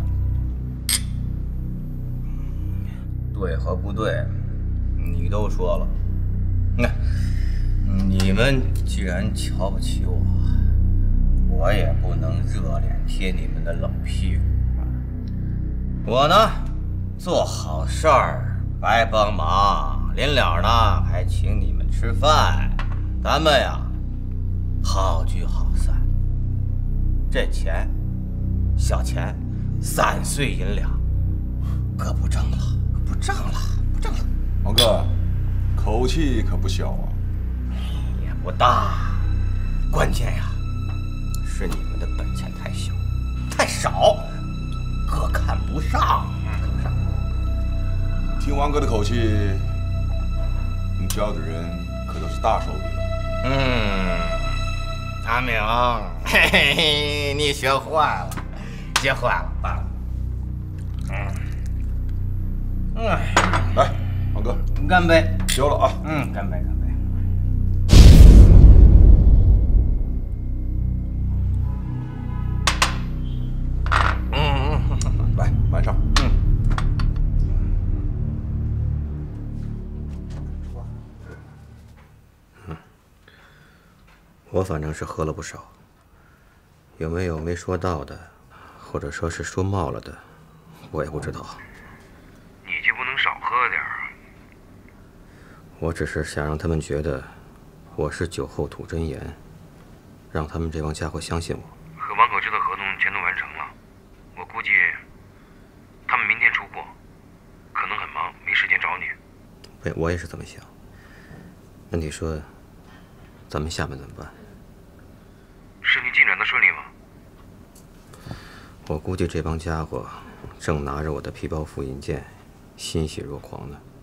对和不对，你都说了。那你们既然瞧不起我，我也不能热脸贴你们的冷屁股。我呢，做好事儿白帮忙，临了呢还请你们吃饭，咱们呀。好聚好散，这钱，小钱，散碎银两，哥不挣了，不挣了，不挣了。 王哥，口气可不小啊。 也不大，关键呀，是你们的本钱太小，太少，哥看不上，看不上。 听王哥的口气，你交的人可都是大手笔了。 嗯。阿明，嘿嘿嘿，你学坏了，学坏了啊！嗯，嗯， 来，王哥， 干杯！ 交了啊！ 嗯，干杯，干杯。嗯嗯， 来，满上。 嗯。我反正是喝了不少，有没有没说到的，或者说是说冒了的，我也不知道。 你就不能少喝点啊？ 我只是想让他们觉得我是酒后吐真言，让他们这帮家伙相信我。 和王可知的合同全都完成了，我估计他们明天出货，可能很忙，没时间找你。 我我也是这么想。那你说，咱们下面怎么办？ 事情进展的顺利吗？ 我估计这帮家伙正拿着我的皮包复印件，欣喜若狂呢。